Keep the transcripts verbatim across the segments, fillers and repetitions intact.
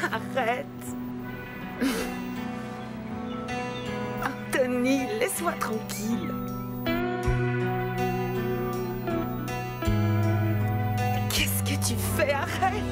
Arrête. Tony, laisse-moi tranquille. Qu'est-ce que tu fais? Arrête.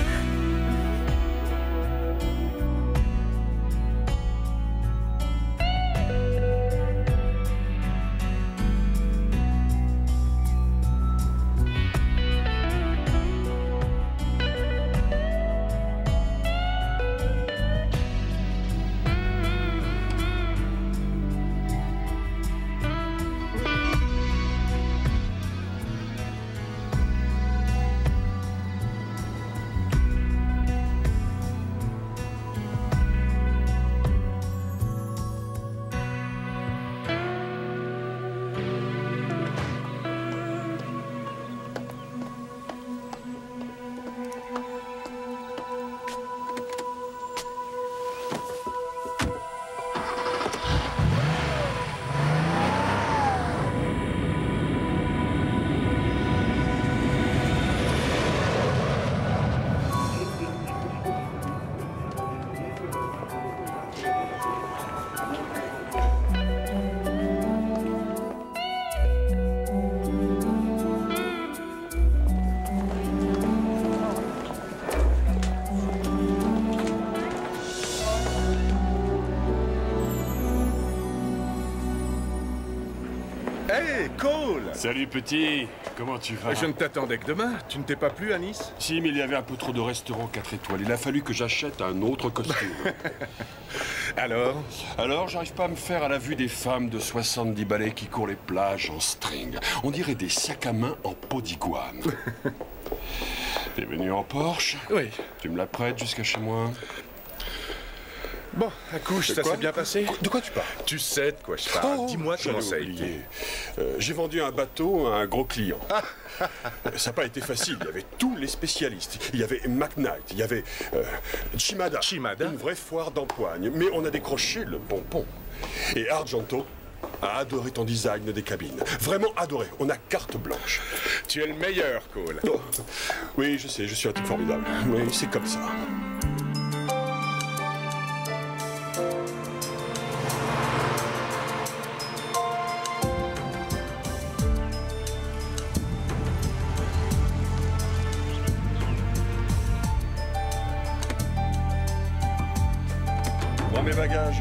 Hey, Cole! Salut petit, comment tu vas? Je ne t'attendais que demain. Tu ne t'es pas plu à Nice? Si, mais il y avait un peu trop de restaurants quatre étoiles. Il a fallu que j'achète un autre costume. Alors? Alors, j'arrive pas à me faire à la vue des femmes de soixante-dix balais qui courent les plages en string. On dirait des sacs à main en peau d'iguane. T'es venu en Porsche? Oui. Tu me la prêtes jusqu'à chez moi? Bon, accouche, ça s'est bien passé? De quoi tu parles? Tu sais de quoi je parle. Oh, dis-moi comment ça a oublié. été. Euh, J'ai vendu un bateau à un gros client. Ça n'a pas été facile. Il y avait tous les spécialistes. Il y avait McKnight, il y avait euh, Shimada. Shimada? Une vraie foire d'empoigne. Mais on a décroché le pompon. Et Argento a adoré ton design des cabines. Vraiment adoré. On a carte blanche. Tu es le meilleur, Cole. Oh. Oui, je sais, je suis un type formidable. Oui, c'est comme ça. Prends mes bagages.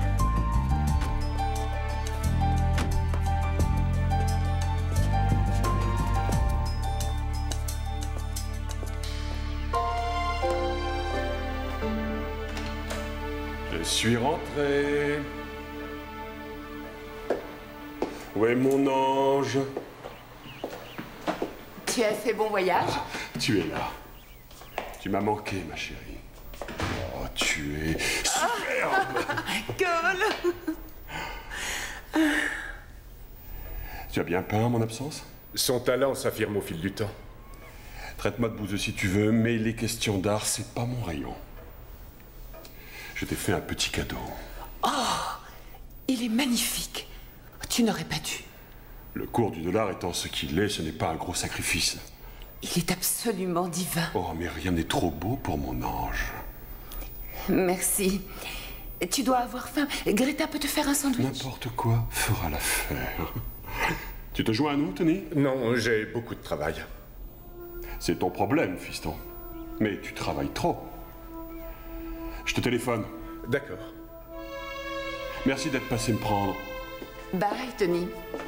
Je suis rentré. Où est mon ange? Tu as fait bon voyage? Tu es là. Tu m'as manqué, ma chérie. Oh, tu es superbe. Cole. Tu as bien peint mon absence? Son talent s'affirme au fil du temps. Traite-moi de bouseux si tu veux, mais les questions d'art, c'est pas mon rayon. Je t'ai fait un petit cadeau. Oh, il est magnifique. Tu n'aurais pas dû. Le cours du dollar étant ce qu'il est, ce n'est pas un gros sacrifice. Il est absolument divin. Oh, mais rien n'est trop beau pour mon ange. Merci. Tu dois avoir faim. Greta peut te faire un sandwich. N'importe quoi fera l'affaire. Tu te joins à nous, Tony? Non, j'ai beaucoup de travail. C'est ton problème, fiston. Mais tu travailles trop. Je te téléphone. D'accord. Merci d'être passé me prendre. Bye, Tony.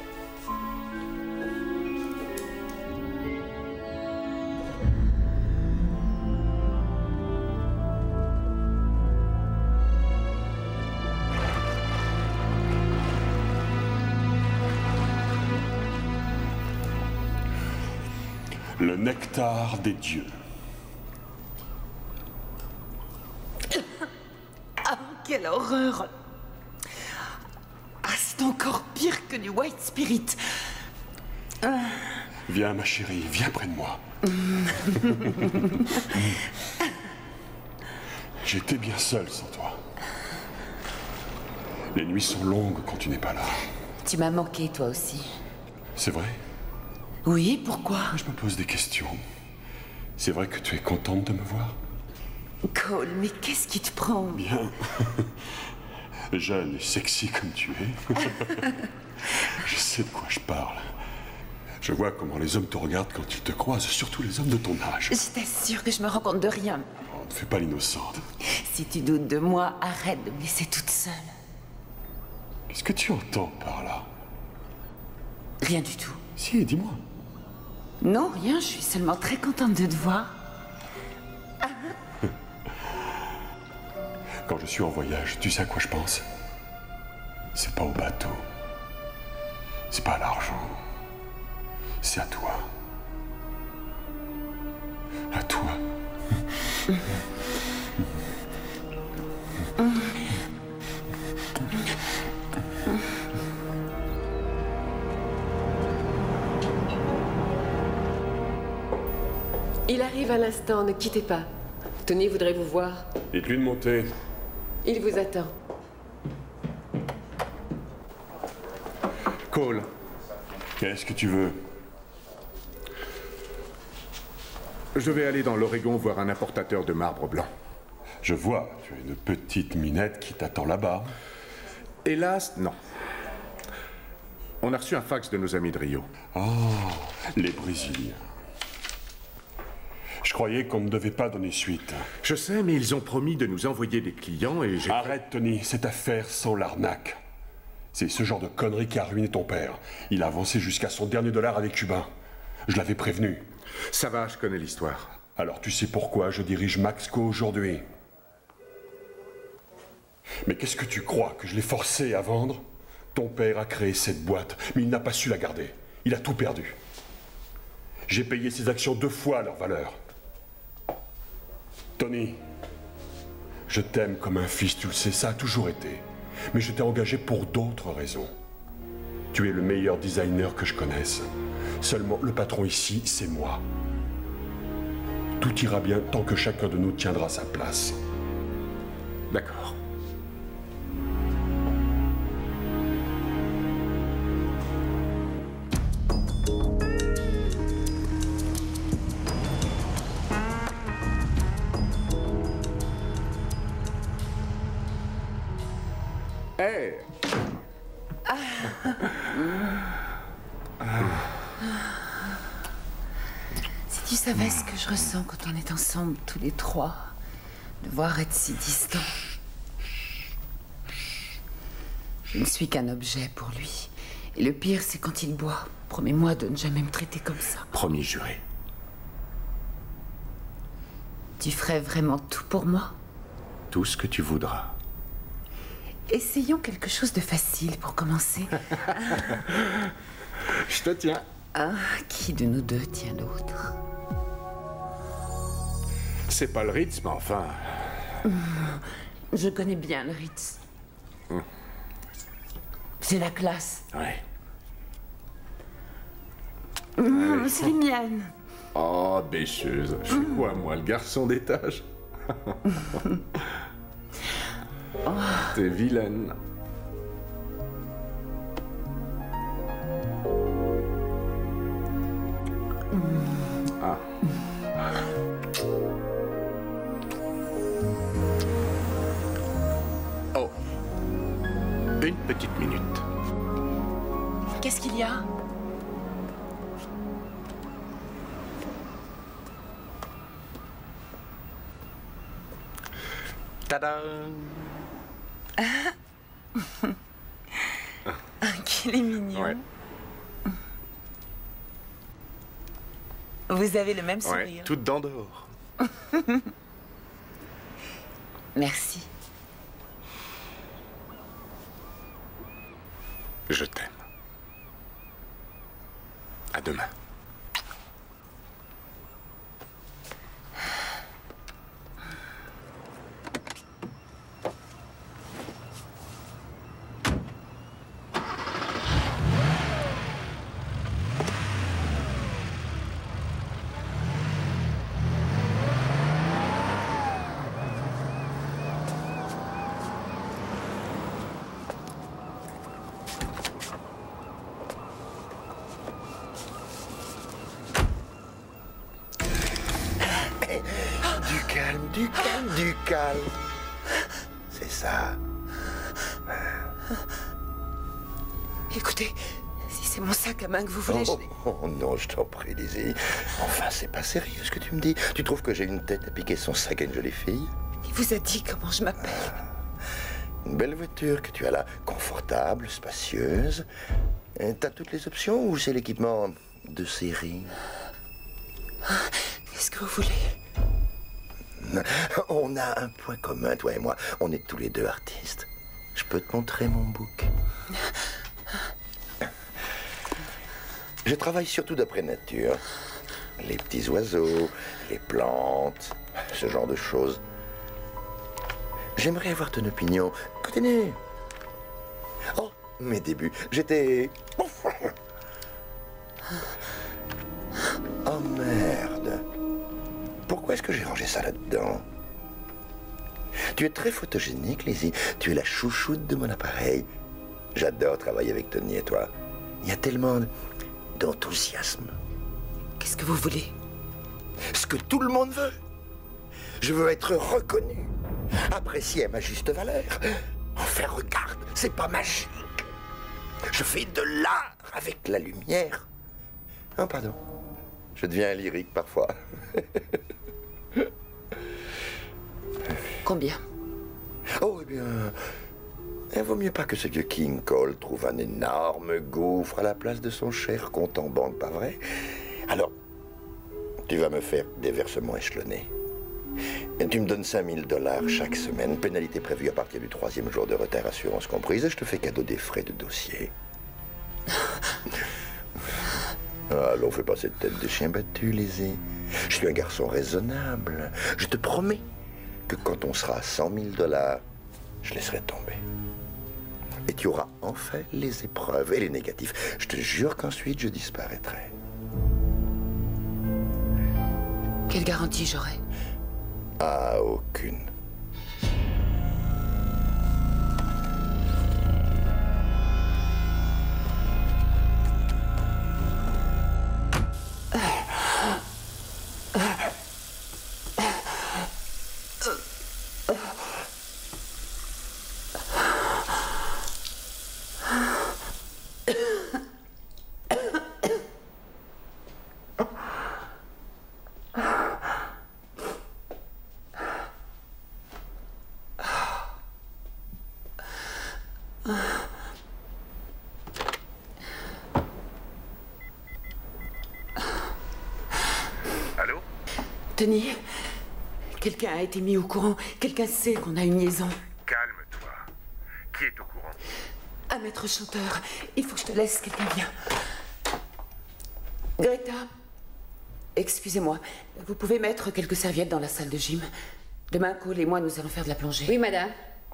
Le nectar des dieux. Ah, quelle horreur! Ah, c'est encore pire que du white spirit. Ah. Viens, ma chérie, viens près de moi. J'étais bien seul sans toi. Les nuits sont longues quand tu n'es pas là. Tu m'as manqué, toi aussi. C'est vrai? Oui, pourquoi? Je me pose des questions. C'est vrai que tu es contente de me voir? Cole, mais qu'est-ce qui te prend? Bien. Jeune et sexy comme tu es. Je sais de quoi je parle. Je vois comment les hommes te regardent quand ils te croisent, surtout les hommes de ton âge. Je t'assure que je me rends compte de rien. Oh, ne fais pas l'innocente. Si tu doutes de moi, arrête de me laisser toute seule. Qu'est-ce que tu entends par là? Rien du tout. Si, dis-moi. Non, rien, je suis seulement très contente de te voir. Quand je suis en voyage, tu sais à quoi je pense? C'est pas au bateau. C'est pas à l'argent. C'est à toi. À toi. Il arrive à l'instant, ne quittez pas. Tony voudrait vous voir. Dites-lui de monter. Il vous attend. Cole. Qu'est-ce que tu veux? Je vais aller dans l'Oregon voir un importateur de marbre blanc. Je vois, tu as une petite minette qui t'attend là-bas. Hélas, non. On a reçu un fax de nos amis de Rio. Oh, les Brésiliens. Je croyais qu'on ne devait pas donner suite. Je sais, mais ils ont promis de nous envoyer des clients et j'ai... Arrête, Tony, cette affaire sans l'arnaque. C'est ce genre de connerie qui a ruiné ton père. Il a avancé jusqu'à son dernier dollar avec Cubain. Je l'avais prévenu. Ça va, je connais l'histoire. Alors tu sais pourquoi je dirige Maxco aujourd'hui. Mais qu'est-ce que tu crois, que je l'ai forcé à vendre? Ton père a créé cette boîte, mais il n'a pas su la garder. Il a tout perdu. J'ai payé ses actions deux fois leur valeur. Tony, je t'aime comme un fils, tu le sais, ça a toujours été. Mais je t'ai engagé pour d'autres raisons. Tu es le meilleur designer que je connaisse. Seulement, le patron ici, c'est moi. Tout ira bien tant que chacun de nous tiendra sa place. D'accord. Hey! Si tu savais ce que je ressens quand on est ensemble, tous les trois, devoir être si distants. Je ne suis qu'un objet pour lui. Et le pire, c'est quand il boit. Promets-moi de ne jamais me traiter comme ça. Promis juré. Tu ferais vraiment tout pour moi? Tout ce que tu voudras. Essayons quelque chose de facile pour commencer. Je te tiens. Ah, qui de nous deux tient l'autre? C'est pas le Ritz, mais enfin... Je connais bien le Ritz. Mmh. C'est la classe. Ouais. Mmh, c'est les miennes. Oh, bêcheuse. Je suis mmh. quoi, moi, le garçon d'étage? Oh. T'es vilaine. Mmh. Ah. Oh. Une petite minute. Qu'est-ce qu'il y a? Tada! Ah, qu'il est mignon. Ouais. Vous avez le même sourire. Ouais, toute dent dehors. Merci. Je t'aime. À demain. calme, du calme, du calme. C'est ça. Écoutez, si c'est mon sac à main que vous voulez, Oh, je... oh non, je t'en prie, Lizzie. Enfin, c'est pas sérieux ce que tu me dis. Tu trouves que j'ai une tête à piquer son sac à une jolie fille? Il vous a dit comment je m'appelle. Une belle voiture que tu as là, confortable, spacieuse. Euh, T'as toutes les options ou c'est l'équipement de série? Qu'est-ce que vous voulez? On a un point commun, toi et moi. On est tous les deux artistes. Je peux te montrer mon book. Je travaille surtout d'après nature. Les petits oiseaux, les plantes, ce genre de choses. J'aimerais avoir ton opinion. Continue. Oh, mes débuts. J'étais... Oh merde. Pourquoi est-ce que j'ai rangé ça là-dedans? Tu es très photogénique, Lizzie. Tu es la chouchoute de mon appareil. J'adore travailler avec Tony et toi. Il y a tellement d'enthousiasme. Qu'est-ce que vous voulez? Ce que tout le monde veut. Je veux être reconnu, apprécié à ma juste valeur. Enfin, regarde, c'est pas magique. Je fais de l'art avec la lumière. Oh, pardon. Je deviens lyrique parfois. Combien? Oh, eh bien... Il vaut mieux pas que ce vieux King Cole trouve un énorme gouffre à la place de son cher compte en banque, pas vrai? Alors, tu vas me faire des versements échelonnés. Et tu me donnes cinq mille dollars chaque semaine, pénalité prévue à partir du troisième jour de retard, assurance comprise, et je te fais cadeau des frais de dossier. Allons, fais pas cette tête de chien battu, Lizzie. Je suis un garçon raisonnable. Je te promets que quand on sera à cent mille dollars, je laisserai tomber. Et tu auras enfin les épreuves et les négatifs. Je te jure qu'ensuite, je disparaîtrai. Quelle garantie j'aurai? Ah, aucune. Allô? Tony, quelqu'un a été mis au courant. Quelqu'un sait qu'on a une liaison. Calme-toi. Qui est au courant? Un maître chanteur. Il faut que je te laisse, quelqu'un vient. Greta, excusez-moi. Vous pouvez mettre quelques serviettes dans la salle de gym. Demain, Cole et moi, nous allons faire de la plongée. Oui, madame.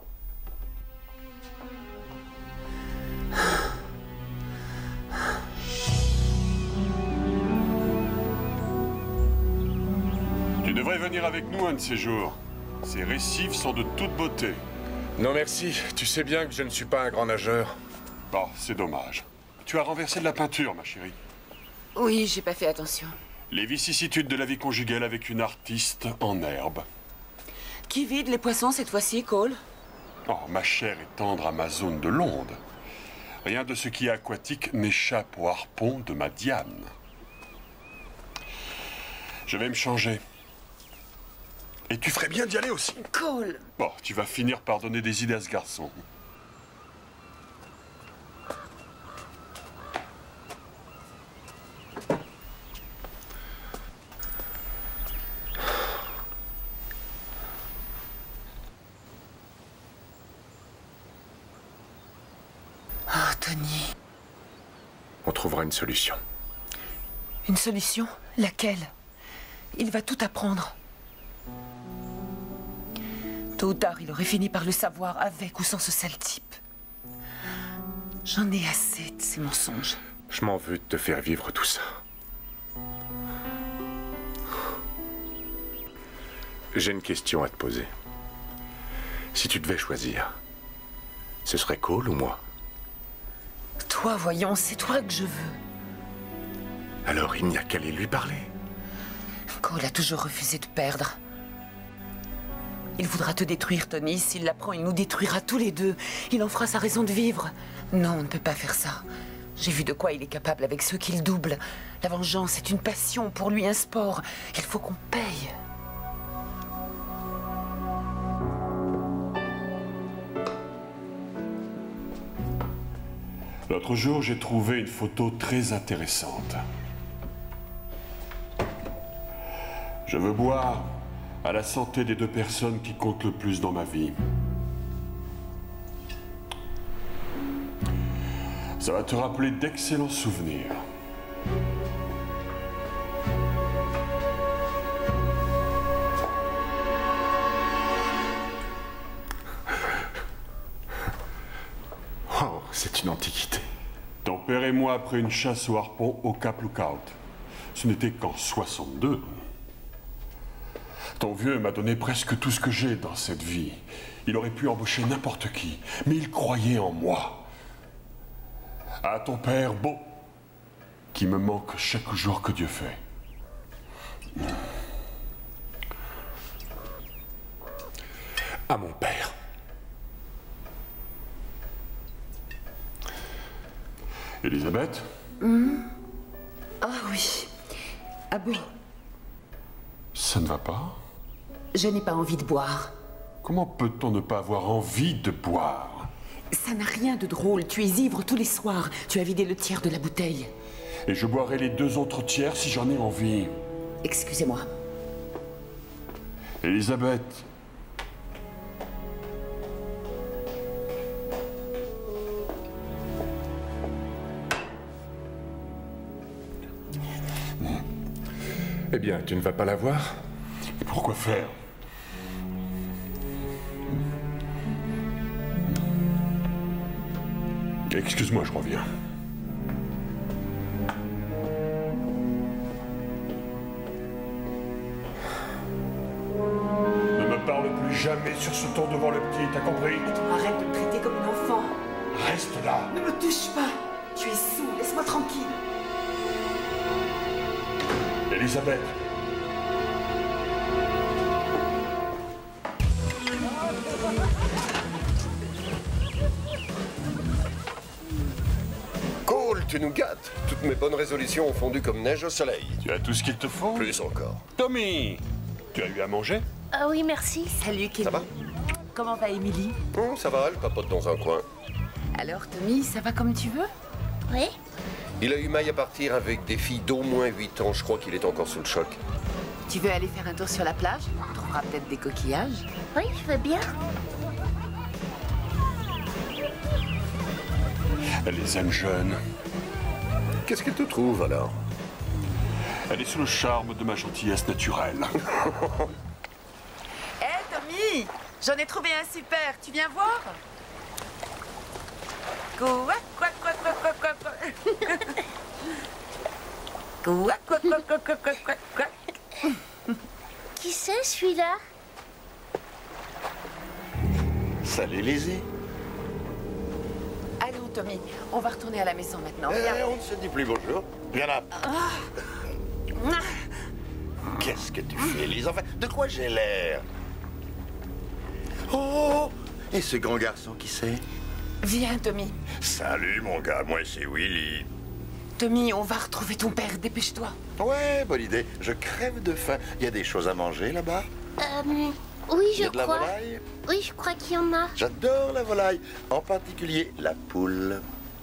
Tu devrais venir avec nous un de ces jours. Ces récifs sont de toute beauté. Non merci, tu sais bien que je ne suis pas un grand nageur. Bon, c'est dommage. Tu as renversé de la peinture, ma chérie. Oui, j'ai pas fait attention. Les vicissitudes de la vie conjugale avec une artiste en herbe. Qui vide les poissons cette fois-ci, Cole? Oh, ma chère et tendre Amazone de l'onde. Rien de ce qui est aquatique n'échappe au harpon de ma Diane. Je vais me changer. Et tu ferais bien d'y aller aussi. Cole! Bon, tu vas finir par donner des idées à ce garçon. Oh, Tony. On trouvera une solution. Une solution? Laquelle? Il va tout apprendre. Tôt ou tard, il aurait fini par le savoir, avec ou sans ce sale type. J'en ai assez de ces mensonges. Je m'en veux de te faire vivre tout ça. J'ai une question à te poser. Si tu devais choisir, ce serait Cole ou moi? Toi, voyons, c'est toi que je veux. Alors il n'y a qu'à aller lui parler. Cole a toujours refusé de perdre. Il voudra te détruire, Tony. S'il l'apprend, il nous détruira tous les deux. Il en fera sa raison de vivre. Non, on ne peut pas faire ça. J'ai vu de quoi il est capable avec ceux qu'il double. La vengeance est une passion, pour lui un sport. Il faut qu'on paye. L'autre jour, j'ai trouvé une photo très intéressante. Je veux boire à la santé des deux personnes qui comptent le plus dans ma vie. Ça va te rappeler d'excellents souvenirs. Oh, c'est une antiquité. Ton père et moi, après une chasse au harpon au Cap Lookout. Ce n'était qu'en soixante-deux. Ton vieux m'a donné presque tout ce que j'ai dans cette vie. Il aurait pu embaucher n'importe qui, mais il croyait en moi. À ton père, beau, qui me manque chaque jour que Dieu fait. À mon père. Elisabeth? Mmh. Ah oui. Ah bon? Ça ne va pas? Je n'ai pas envie de boire. Comment peut-on ne pas avoir envie de boire? Ça n'a rien de drôle. Tu es ivre tous les soirs. Tu as vidé le tiers de la bouteille. Et je boirai les deux autres tiers si j'en ai envie. Excusez-moi. Elisabeth. Eh bien, tu ne vas pas la voir? Et pourquoi faire? Excuse-moi, je reviens. Ne me parle plus jamais sur ce ton devant le petit, t'as compris? Arrête de me traiter comme une enfant. Reste là. Ne me touche pas. Tu es saoul, laisse-moi tranquille. Elisabeth. Cole, tu nous gâtes. Toutes mes bonnes résolutions ont fondu comme neige au soleil. Tu as tout ce qu'il te faut? Plus encore. Tommy, tu as eu à manger? Ah oui, merci. Salut, Kevin. Ça va? Comment va Émilie? Hum, ça va, elle papote dans un coin. Alors, Tommy, ça va comme tu veux? Oui? Il a eu maille à partir avec des filles d'au moins huit ans. Je crois qu'il est encore sous le choc. Tu veux aller faire un tour sur la plage? On trouvera peut-être des coquillages. Oui, je veux bien. Elle les aime jeunes. Qu'est-ce qu'il te trouve alors? Elle est sous le charme de ma gentillesse naturelle. Hé, hey, Tommy! J'en ai trouvé un super. Tu viens voir? Quoi, quoi, quoi, quoi, quoi, quoi, quoi. Quoi, quoi, quoi, quoi, quoi, quoi, quoi, quoi. Qui c'est celui-là? Salut Lizzie. Allons, Tommy, on va retourner à la maison maintenant. Eh, Viens. on ne se dit plus bonjour. Viens là. Ah. Qu'est-ce que tu fais, Lise? Enfin, de quoi j'ai l'air? Oh! Et ce grand garçon, qui c'est? Viens, Tommy. Salut, mon gars. Moi, c'est Willy. Tommy, on va retrouver ton père. Dépêche-toi. Ouais, bonne idée. Je crève de faim. Il y a des choses à manger là-bas? Euh... Oui, Il y je a de la crois. volaille? Oui, je crois qu'il y en a. J'adore la volaille. En particulier, la poule.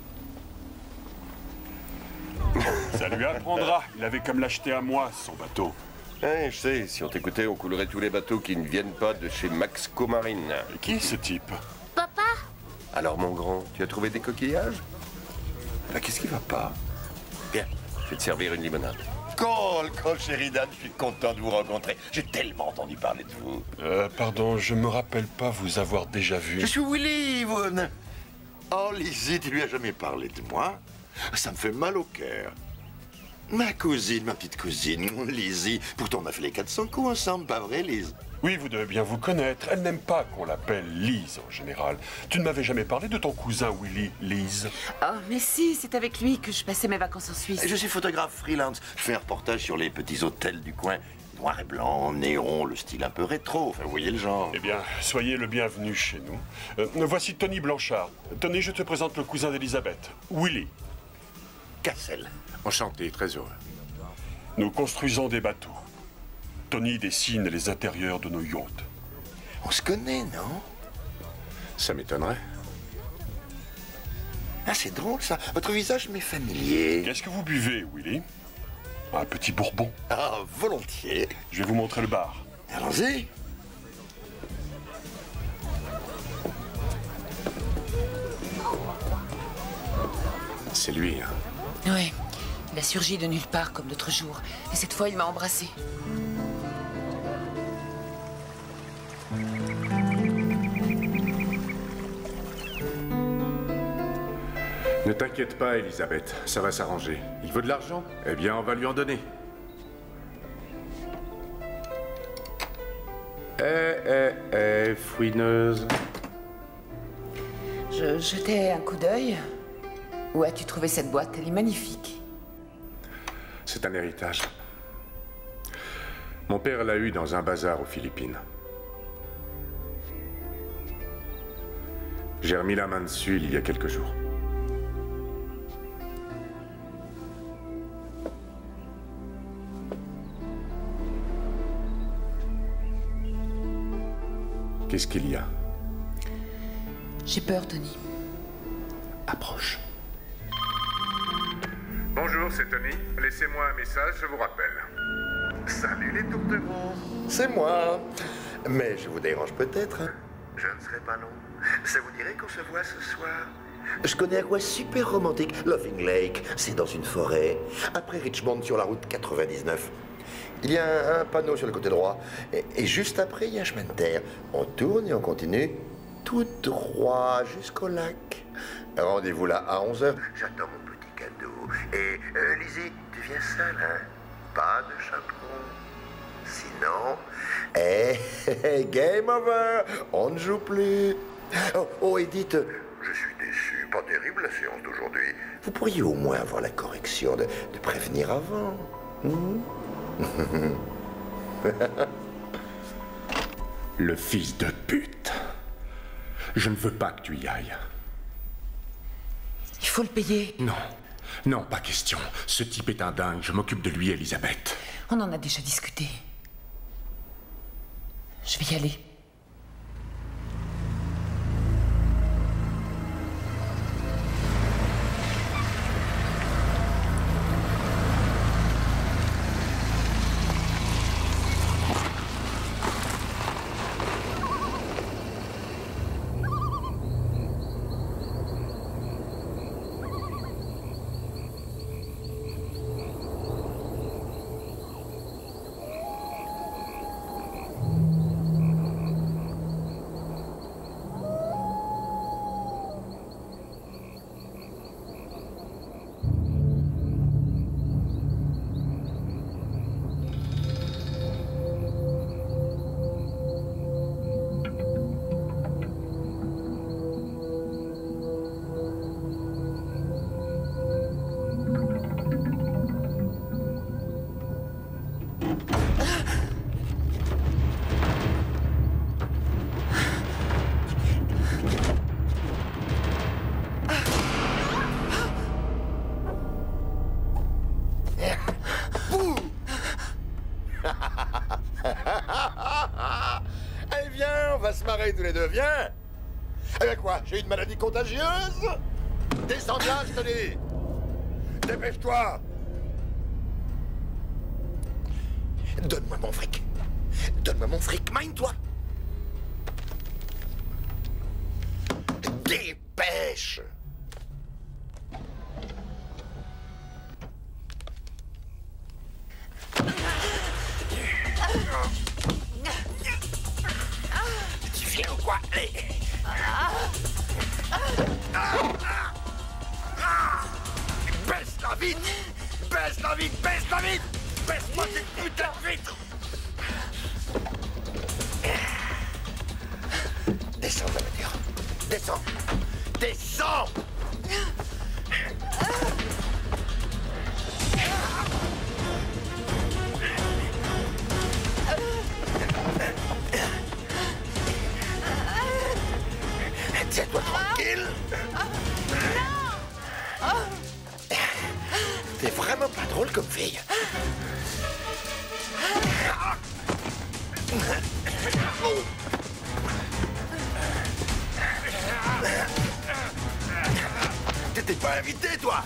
Ça lui apprendra. Il avait qu'à me l'acheter à moi, son bateau. Ouais, je sais. Si on t'écoutait, on coulerait tous les bateaux qui ne viennent pas de chez Maxco Marine. Et qui, ce type? Papa? Alors, mon grand, tu as trouvé des coquillages? Bah, qu'est-ce qui va pas? Viens, je vais te servir une limonade. Cole, Cole Sheridan, je suis content de vous rencontrer. J'ai tellement entendu parler de vous. Euh, pardon, je me rappelle pas vous avoir déjà vu. Je suis Willy, vous... Oh, Lizzie, tu lui as jamais parlé de moi? Ça me fait mal au cœur. Ma cousine, ma petite cousine, Lizzie. Pourtant, on a fait les quatre cents coups ensemble, pas vrai, Lise? Oui, vous devez bien vous connaître. Elle n'aime pas qu'on l'appelle Lise, en général. Tu ne m'avais jamais parlé de ton cousin Willy, Lise? Oh, mais si, c'est avec lui que je passais mes vacances en Suisse. Je suis photographe freelance. Je fais un reportage sur les petits hôtels du coin. noir et blanc, néon, le style un peu rétro, enfin, vous voyez le genre. Eh bien, soyez le bienvenu chez nous. Euh, voici Tony Blanchard. Tony, je te présente le cousin d'Elisabeth, Willy. Cassel. Enchanté, très heureux. Nous construisons des bateaux. Tony dessine les intérieurs de nos yachts. On se connaît, non? Ça m'étonnerait. Ah, c'est drôle, ça. Votre visage m'est familier. Qu'est-ce que vous buvez, Willy? Un petit bourbon. Ah, volontiers. Je vais vous montrer le bar. Allons-y. C'est lui, hein. Ouais. Il a surgi de nulle part comme l'autre jour. Et cette fois, il m'a embrassée. Ne t'inquiète pas, Elisabeth, ça va s'arranger. Il veut de l'argent? Eh bien, on va lui en donner. Eh, eh, eh, fouineuse. Je jetais un coup d'œil. Où as-tu trouvé cette boîte? Elle est magnifique. C'est un héritage. Mon père l'a eu dans un bazar aux Philippines. J'ai remis la main dessus il y a quelques jours. Qu'est-ce qu'il y a? J'ai peur, Tony. Approche. Bonjour, c'est Tony. Laissez-moi un message, je vous rappelle. Salut les tourtereaux. C'est moi. Mais je vous dérange peut-être. Hein? Je ne serai pas long. Ça vous dirait qu'on se voit ce soir? Je connais un coin super romantique, Laughing Lake. C'est dans une forêt. Après Richmond, sur la route quatre-vingt-dix-neuf. Il y a un, un panneau sur le côté droit. Et, et juste après, il y a un chemin de terre. On tourne et on continue tout droit jusqu'au lac. Rendez-vous là à onze heures. J'attends mon petit cadeau. Et, euh, Lizzie, tu viens seule, hein? Pas de chaperon. Sinon... Eh, game over. On ne joue plus. Oh, oh, et dites... Je suis déçu. Pas terrible la séance d'aujourd'hui. Vous pourriez au moins avoir la correction de, de prévenir avant. Hmm? Le fils de pute. Je ne veux pas que tu y ailles. Il faut le payer. Non. Non, pas question. Ce type est un dingue. Je m'occupe de lui, Elisabeth. On en a déjà discuté. Je vais y aller. Allez, viens, on va se marrer tous les deux, viens. Eh bien quoi, j'ai une maladie contagieuse? Descends de là, je te dis. Dépêche-toi. Donne-moi mon fric. Donne-moi mon fric, mine-toi. Dépêche. Tu viens ou quoi? Allez. Baisse-la vite. Baisse-la vite, baisse-la vite. Baisse-moi cette putain de vitre. Descends de la voiture. Descends. Descends. fille. T'étais pas invité, toi?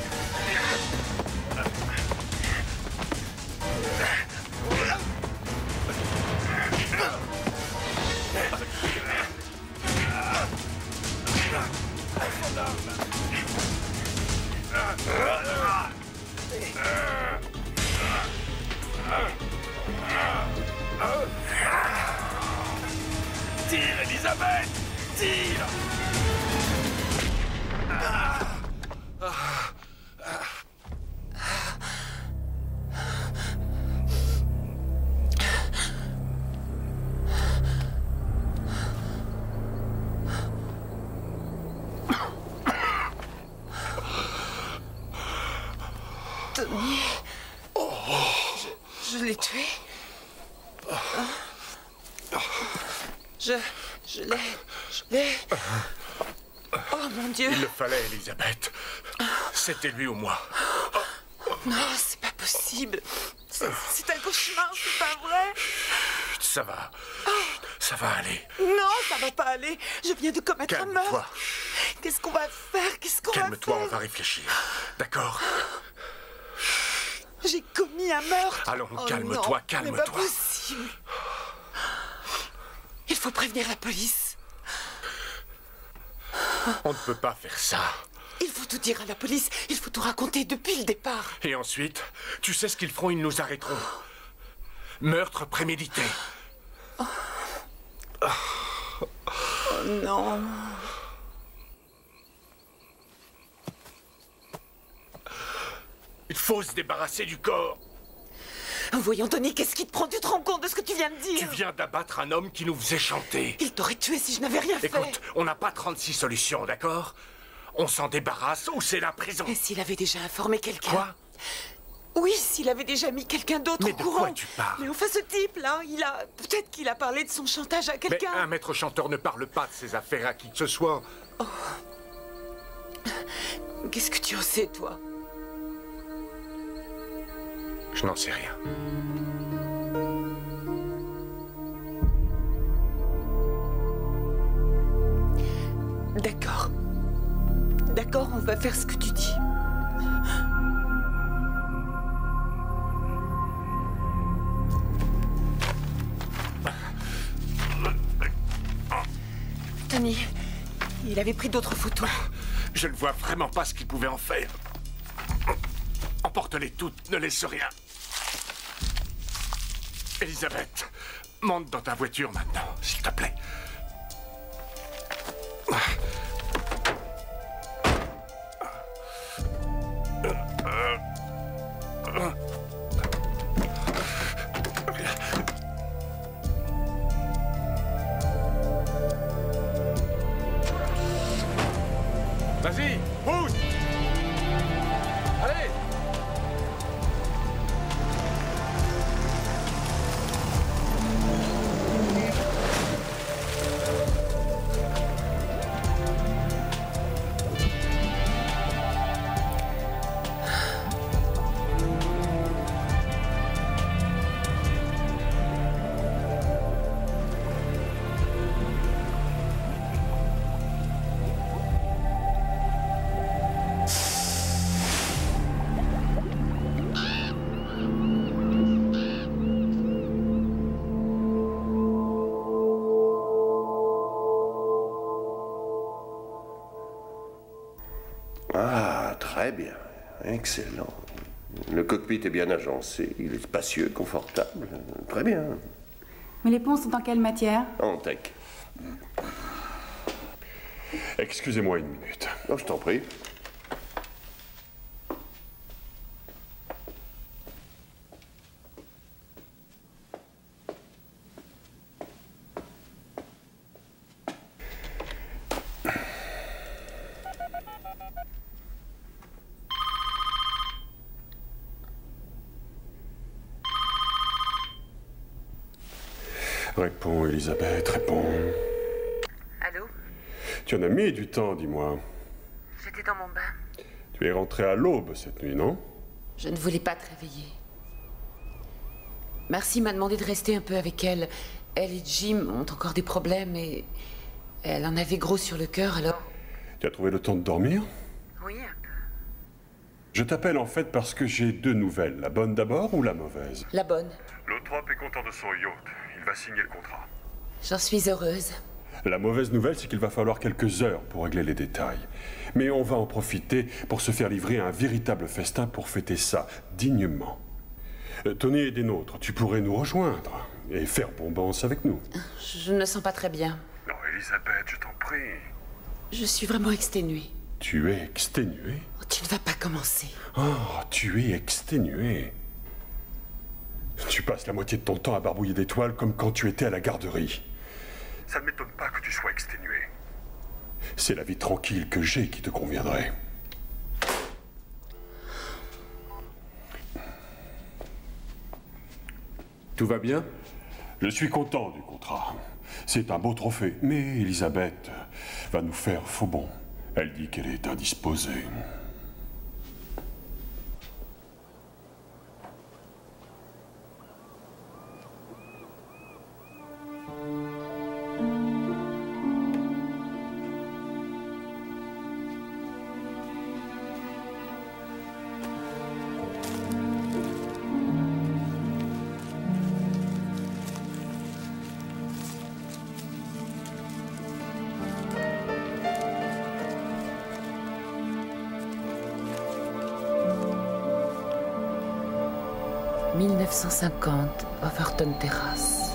Tire, Elisabeth! Tire! Tony, je, je l'ai tué. Je, je l'ai, je l'ai. Oh mon Dieu. Il le fallait, Elisabeth. C'était lui ou moi. Non, c'est pas possible. C'est un cauchemar, c'est pas vrai. Ça va. Ça va aller. Non, ça va pas aller. Je viens de commettre un meurtre. Calme-toi. Qu'est-ce qu'on va faire? Qu'est-ce qu'on va faire? Calme-toi, on va réfléchir. D'accord? J'ai commis un meurtre. Allons, Oh calme-toi, non, calme-toi. C'est pas possible. Il faut prévenir la police. On ne peut pas faire ça. Il faut tout dire à la police. Il faut tout raconter depuis le départ. Et ensuite, tu sais ce qu'ils feront, ils nous arrêteront. Meurtre prémédité. Oh, oh non. Il faut se débarrasser du corps. Voyons, Tony, qu'est-ce qui te prend? Tu te rends compte de ce que tu viens de dire? Tu viens d'abattre un homme qui nous faisait chanter. Il t'aurait tué si je n'avais rien fait. Écoute, on n'a pas trente-six solutions, d'accord? On s'en débarrasse ou c'est la prison. Et s'il avait déjà informé quelqu'un? Quoi? Oui, s'il avait déjà mis quelqu'un d'autre au courant. Mais de quoi tu parles? Mais enfin, ce type-là, il a... Peut-être qu'il a parlé de son chantage à Mais quelqu'un. un maître chanteur ne parle pas de ses affaires à qui que ce soit. Oh. Qu'est-ce que tu en sais, toi? Je n'en sais rien. D'accord. D'accord, on va faire ce que tu dis. Tony, il avait pris d'autres photos. Je ne vois vraiment pas ce qu'il pouvait en faire. Emporte-les toutes, ne laisse rien. Elisabeth, monte dans ta voiture maintenant, s'il te plaît. Vas-y, pousse! Allez! Ah, très bien. Excellent. Le cockpit est bien agencé, il est spacieux, confortable. Très bien. Mais les ponts sont en quelle matière? En tech. Excusez-moi une minute. Oh, je t'en prie. Réponds, Elisabeth, réponds. Allô? Tu en as mis du temps, dis-moi. J'étais dans mon bain. Tu es rentrée à l'aube cette nuit, non? Je ne voulais pas te réveiller. Marcy m'a demandé de rester un peu avec elle. Elle et Jim ont encore des problèmes et elle en avait gros sur le cœur, alors... Tu as trouvé le temps de dormir? Oui, un peu. Je t'appelle en fait parce que j'ai deux nouvelles. La bonne d'abord ou la mauvaise? La bonne. L'Eutrope est content de son yacht. Il va signer le contrat. J'en suis heureuse. La mauvaise nouvelle, c'est qu'il va falloir quelques heures pour régler les détails. Mais on va en profiter pour se faire livrer un véritable festin pour fêter ça dignement. Euh, Tony est des nôtres. Tu pourrais nous rejoindre et faire bombance avec nous. Je ne me sens pas très bien. Non, Elisabeth, je t'en prie. Je suis vraiment exténuée. Tu es exténuée? Oh, tu ne vas pas commencer. Oh, tu es exténuée. Tu passes la moitié de ton temps à barbouiller des toiles comme quand tu étais à la garderie. Ça ne m'étonne pas que tu sois exténuée. C'est la vie tranquille que j'ai qui te conviendrait. Tout va bien? Je suis content du contrat. C'est un beau trophée. Mais Elisabeth va nous faire faux bon. Elle dit qu'elle est indisposée. mille neuf cent cinquante, Overton Terrace.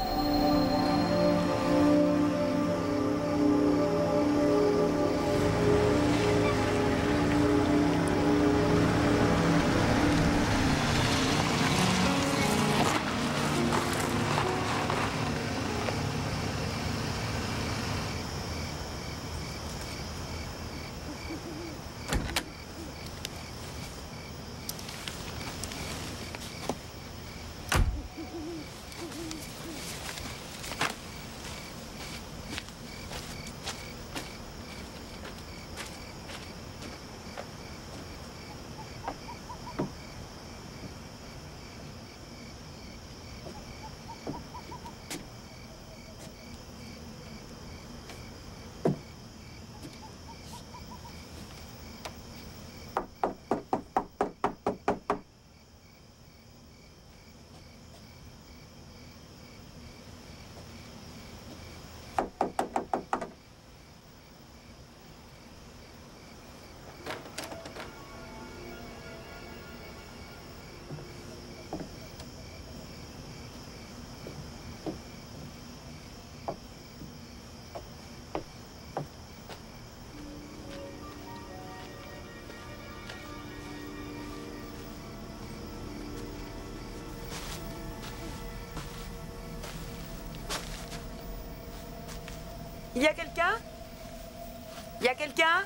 Il y a quelqu'un? Il y a quelqu'un?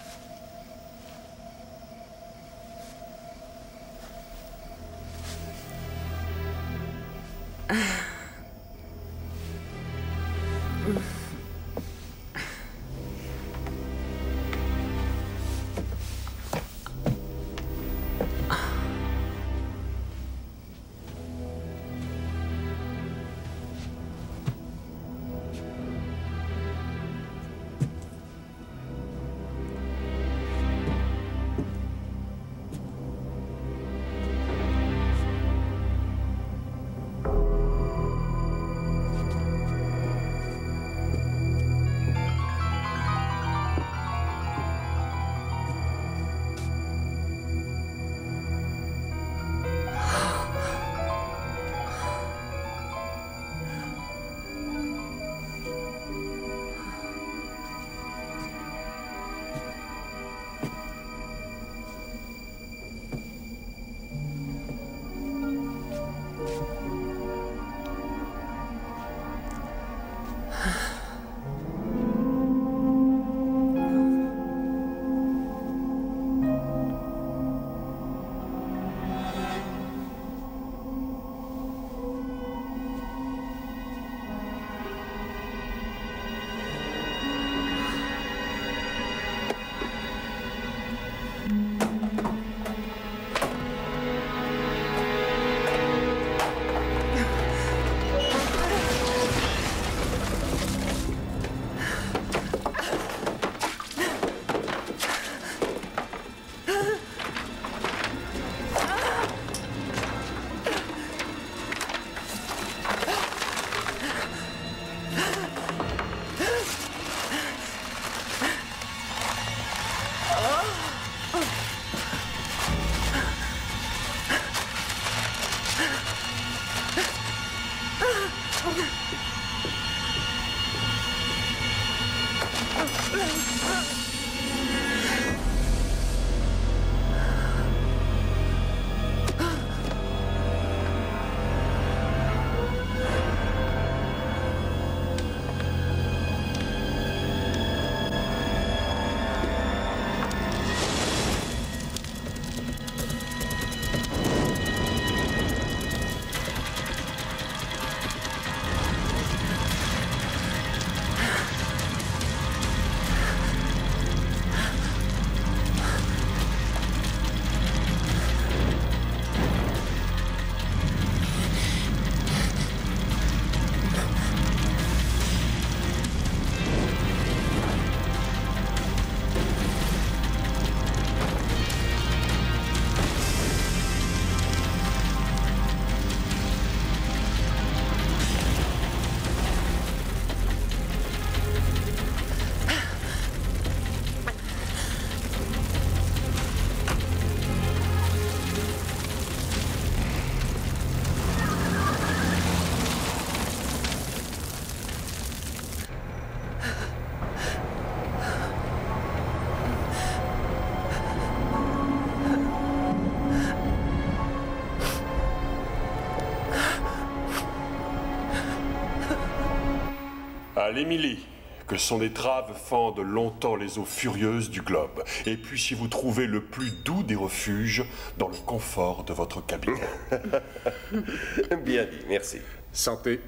À l'Émilie, que son étrave fende longtemps les eaux furieuses du globe, et puissiez-vous trouver le plus doux des refuges dans le confort de votre cabinet. Bien dit, merci. Santé.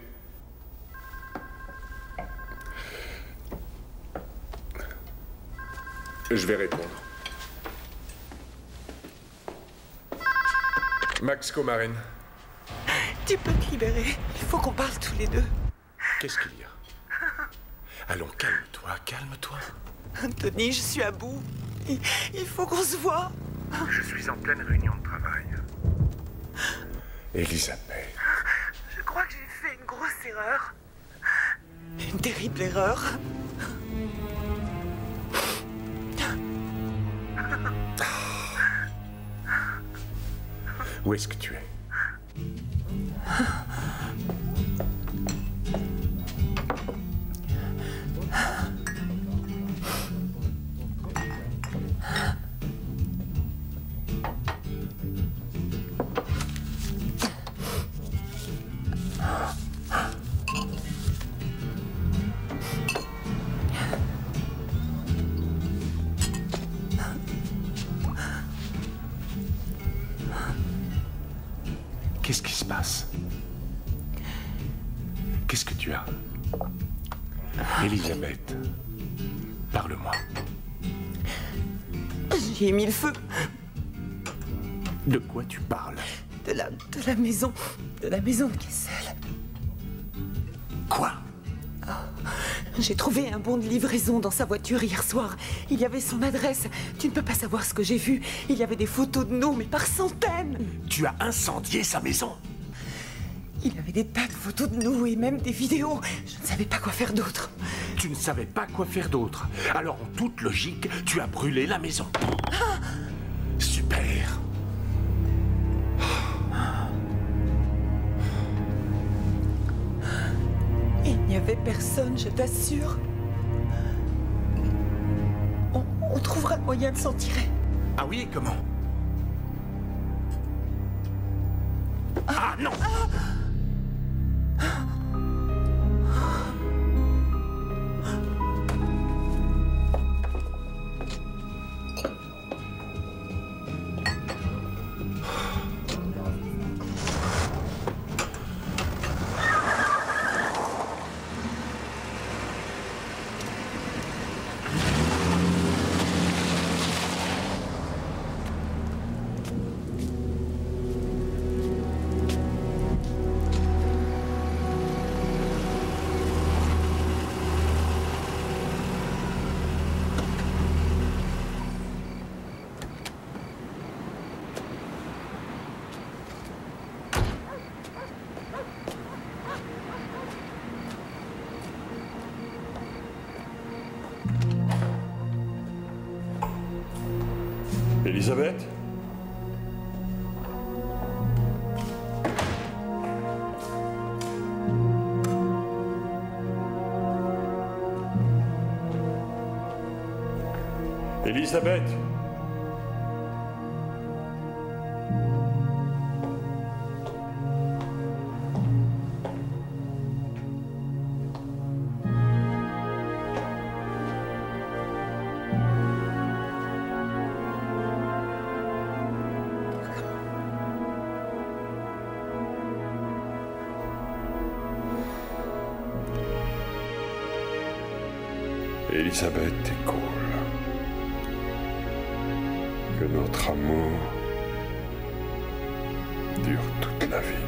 Je vais répondre. Max Comarine. Tu peux te libérer. Il faut qu'on parle tous les deux. Qu'est-ce qu'il y a? Allons, calme-toi, calme-toi. Anthony, je suis à bout. Il, il faut qu'on se voie. Je suis en pleine réunion de travail. Elisabeth. Je crois que j'ai fait une grosse erreur. Une terrible erreur. Où est-ce que tu es? Qu'est-ce qui se passe? Qu'est-ce que tu as? Elisabeth, parle-moi. J'y ai mis le feu. De quoi tu parles? De la, de la maison. De la maison de Kessel. Quoi? Oh, j'ai trouvé un bon de livraison dans sa voiture hier soir. Il y avait son adresse. Tu ne peux pas savoir ce que j'ai vu. Il y avait des photos de nous, mais par centaines. Tu as incendié sa maison? Il y avait des tas de photos de nous et même des vidéos. Je ne savais pas quoi faire d'autre. Tu ne savais pas quoi faire d'autre. Alors, en toute logique, tu as brûlé la maison. Ah! Super. Il n'y avait personne, je t'assure. On, on trouvera le moyen de s'en tirer. Ah oui, comment? Ah non! Ah! Elisabeth? Elisabeth? Elisabeth et Cole. Que notre amour dure toute la vie.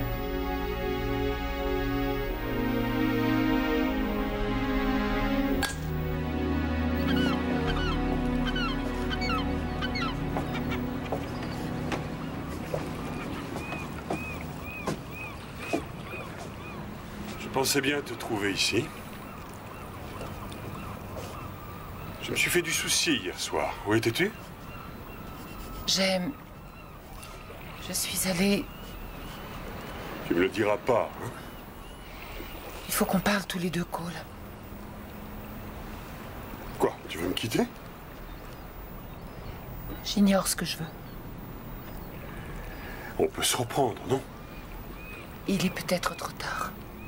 Je pensais bien te trouver ici. Je me suis fait du souci hier soir. Où étais-tu? J'ai... Je suis allée... Tu me le diras pas, hein? Il faut qu'on parle tous les deux, Cole. Quoi? Tu veux me quitter? J'ignore ce que je veux. On peut se reprendre, non? Il est peut-être trop tard.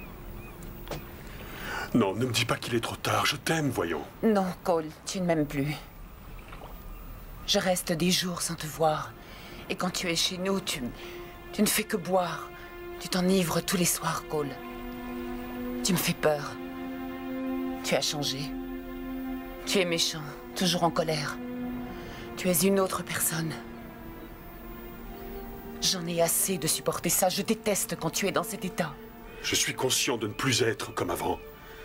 Non, ne me dis pas qu'il est trop tard. Je t'aime, voyons. Non, Cole, tu ne m'aimes plus. Je reste des jours sans te voir. Et quand tu es chez nous, tu, tu ne fais que boire. Tu t'enivres tous les soirs, Cole. Tu me fais peur. Tu as changé. Tu es méchant, toujours en colère. Tu es une autre personne. J'en ai assez de supporter ça. Je déteste quand tu es dans cet état. Je suis conscient de ne plus être comme avant.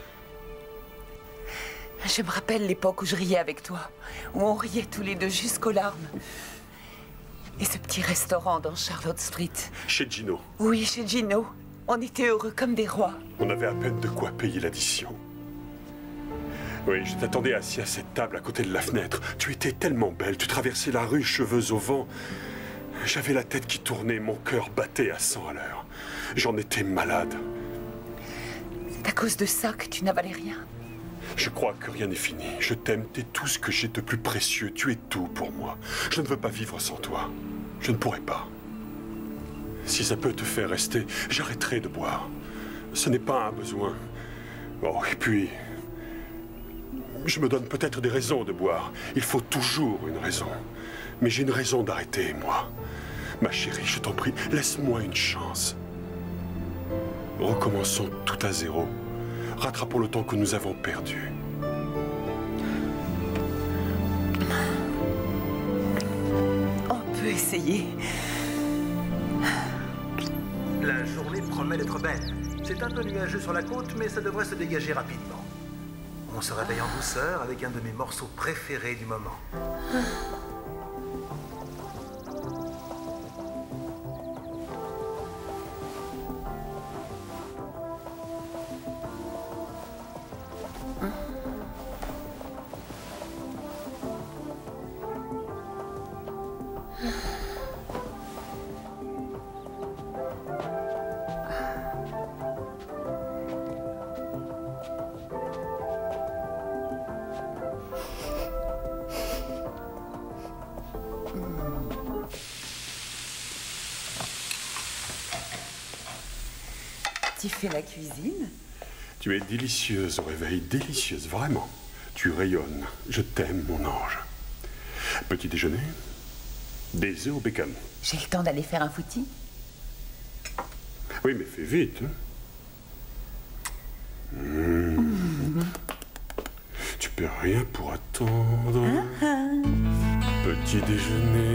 Je me rappelle l'époque où je riais avec toi, où on riait tous les deux jusqu'aux larmes. Et ce petit restaurant dans Charlotte Street. Chez Gino. Oui, chez Gino. On était heureux comme des rois. On avait à peine de quoi payer l'addition. Oui, je t'attendais assis à cette table à côté de la fenêtre. Tu étais tellement belle, tu traversais la rue, cheveux au vent. J'avais la tête qui tournait, mon cœur battait à cent à l'heure. J'en étais malade. C'est à cause de ça que tu n'avalais rien. Je crois que rien n'est fini. Je t'aime, t'es tout ce que j'ai de plus précieux. Tu es tout pour moi. Je ne veux pas vivre sans toi. Je ne pourrais pas. Si ça peut te faire rester, j'arrêterai de boire. Ce n'est pas un besoin. Oh, et puis... Je me donne peut-être des raisons de boire. Il faut toujours une raison. Mais j'ai une raison d'arrêter, moi. Ma chérie, je t'en prie, laisse-moi une chance. Recommençons tout à zéro. Rattrapons le temps que nous avons perdu. On peut essayer. La journée promet d'être belle. C'est un peu nuageux sur la côte, mais ça devrait se dégager rapidement. On se réveille en douceur avec un de mes morceaux préférés du moment. Tu fais la cuisine? Tu es délicieuse au réveil, délicieuse, vraiment. Tu rayonnes. Je t'aime, mon ange. Petit déjeuner? Des œufs au bacon. J'ai le temps d'aller faire un footing? Oui, mais fais vite. Hein. Mmh. Mmh. Tu peux rien pour attendre. Ah. Petit déjeuner.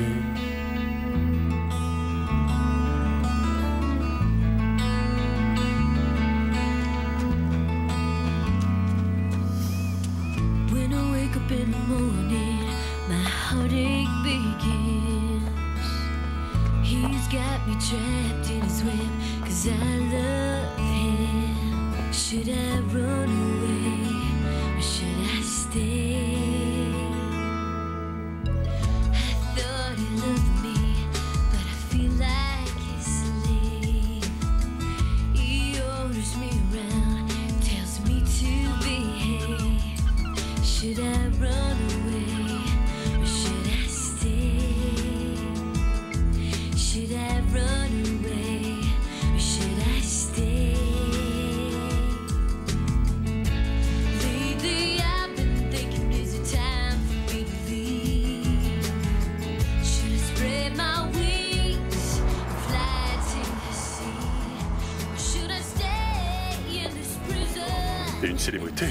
In the morning, my heartache begins. He's got me trapped in his web, cause I love him. Should I run away, or should I stay? I thought he Et une célébrité.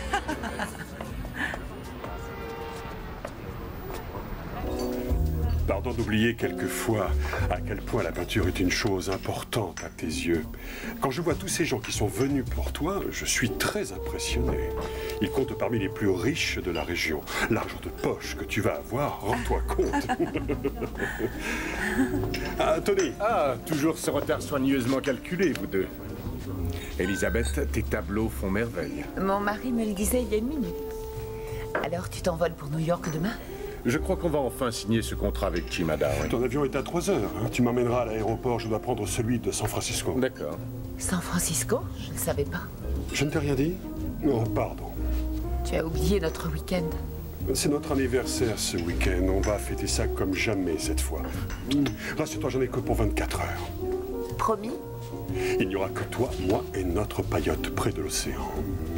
Pardon d'oublier quelquefois à quel point la peinture est une chose importante à tes yeux. Quand je vois tous ces gens qui sont venus pour toi, je suis très impressionné. Ils comptent parmi les plus riches de la région. L'argent de poche que tu vas avoir, rends-toi compte. Ah, Tony. Ah, toujours ce retard soigneusement calculé, vous deux. Elisabeth, tes tableaux font merveille. Mon mari me le disait il y a une minute. Alors, tu t'envoles pour New York demain? Je crois qu'on va enfin signer ce contrat avec Chimada. Oui. Ton avion est à trois heures. Hein. Tu m'emmèneras à l'aéroport. Je dois prendre celui de San Francisco. D'accord. San Francisco? Je ne savais pas. Je ne t'ai rien dit? Oh, pardon. Tu as oublié notre week-end. C'est notre anniversaire ce week-end. On va fêter ça comme jamais cette fois. Rassure-toi, j'en ai que pour vingt-quatre heures. Promis? Il n'y aura que toi, moi et notre paillote près de l'océan.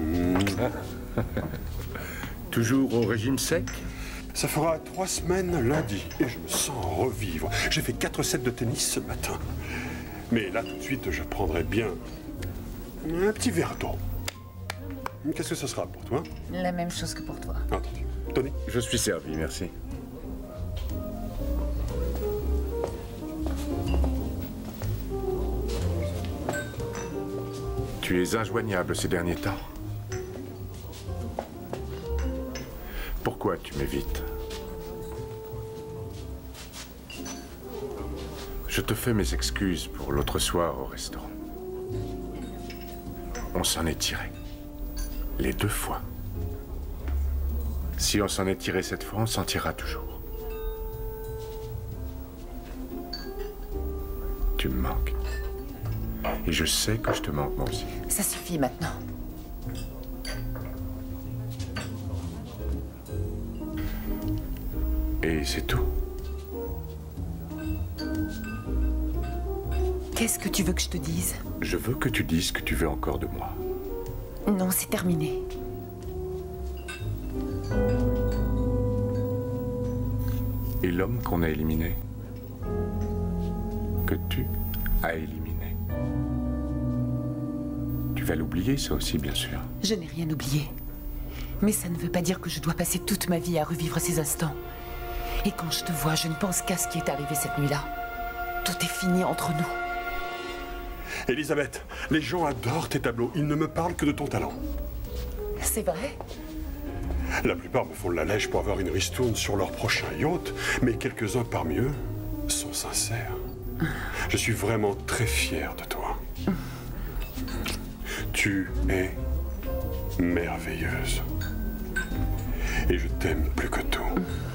Toujours au régime sec? Ça fera trois semaines lundi et je me sens revivre. J'ai fait quatre sets de tennis ce matin. Mais là, tout de suite, je prendrai bien un petit verre d'eau. Qu'est-ce que ce sera pour toi? La même chose que pour toi. Entendu. Tony? Je suis servi, merci. Tu es injoignable ces derniers temps. Pourquoi tu m'évites? Je te fais mes excuses pour l'autre soir au restaurant. On s'en est tiré. Les deux fois. Si on s'en est tiré cette fois, on s'en tirera toujours. Tu me manques. Et je sais que je te manque moi aussi. Ça suffit maintenant. Et c'est tout. Qu'est-ce que tu veux que je te dise? Je veux que tu dises ce que tu veux encore de moi. Non, c'est terminé. Et l'homme qu'on a éliminé? Que tu as éliminé? Tu vas l'oublier, ça aussi, bien sûr. Je n'ai rien oublié. Mais ça ne veut pas dire que je dois passer toute ma vie à revivre ces instants. Et quand je te vois, je ne pense qu'à ce qui est arrivé cette nuit-là. Tout est fini entre nous. Elisabeth, les gens adorent tes tableaux. Ils ne me parlent que de ton talent. C'est vrai? La plupart me font de la lèche pour avoir une ristourne sur leur prochain yacht, mais quelques-uns parmi eux sont sincères. Je suis vraiment très fier de toi. Tu es merveilleuse. Et je t'aime plus que tout.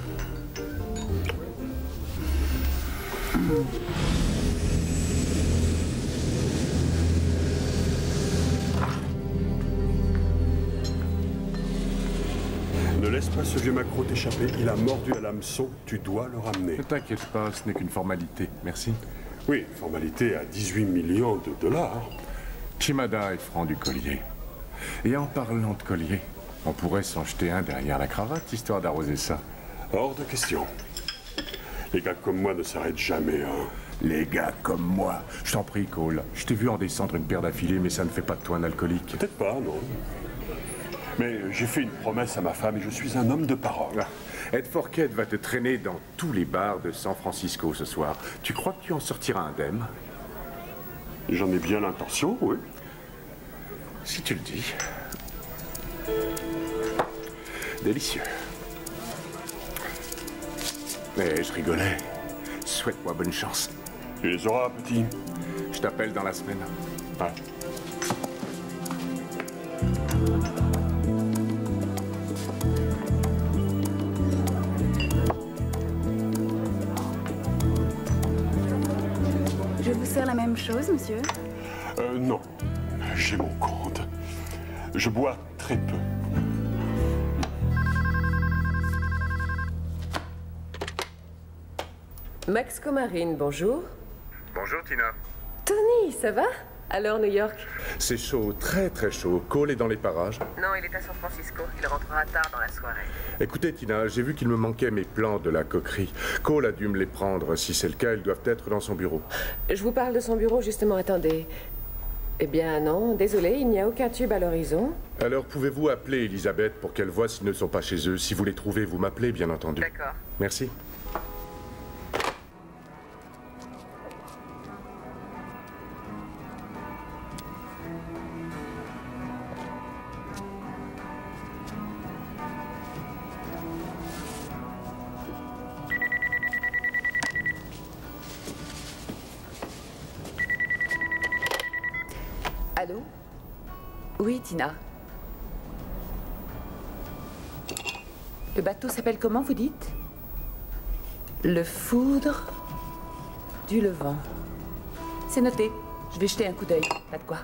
Ne laisse pas ce vieux macro t'échapper. Il a mordu à l'hameçon. Tu dois le ramener. Ne t'inquiète pas, ce n'est qu'une formalité. Merci. Oui, formalité à dix-huit millions de dollars. Chimada est franc du collier. Et en parlant de collier, on pourrait s'en jeter un derrière la cravate, histoire d'arroser ça. Hors de question. Les gars comme moi ne s'arrêtent jamais, hein. Les gars comme moi. Je t'en prie, Cole. Je t'ai vu en descendre une paire d'affilés, mais ça ne fait pas de toi un alcoolique. Peut-être pas, non. Mais j'ai fait une promesse à ma femme et je suis un homme de parole. Ah, Ed Forquette va te traîner dans tous les bars de San Francisco ce soir. Tu crois que tu en sortiras indemne? J'en ai bien l'intention, oui. Si tu le dis. Délicieux. Mais je rigolais. Souhaite-moi bonne chance. Tu les auras, petit. Je t'appelle dans la semaine. Ouais. Je vous sers la même chose, monsieur? Euh, non. J'ai mon compte. Je bois très peu. Max Comarine, bonjour. Bonjour, Tina. Tony, ça va? Alors, New York? C'est chaud, très très chaud. Cole est dans les parages. Non, il est à San Francisco. Il rentrera tard dans la soirée. Écoutez, Tina, j'ai vu qu'il me manquait mes plans de la coquerie. Cole a dû me les prendre. Si c'est le cas, ils doivent être dans son bureau. Je vous parle de son bureau, justement. Attendez. Eh bien non, désolé, il n'y a aucun tube à l'horizon. Alors pouvez-vous appeler Elisabeth pour qu'elle voie s'ils ne sont pas chez eux? Si vous les trouvez, vous m'appelez, bien entendu. D'accord. Merci. Allô? Oui, Tina. Le bateau s'appelle comment, vous dites? Le Foudre du Levant. C'est noté. Je vais jeter un coup d'œil. Pas de quoi.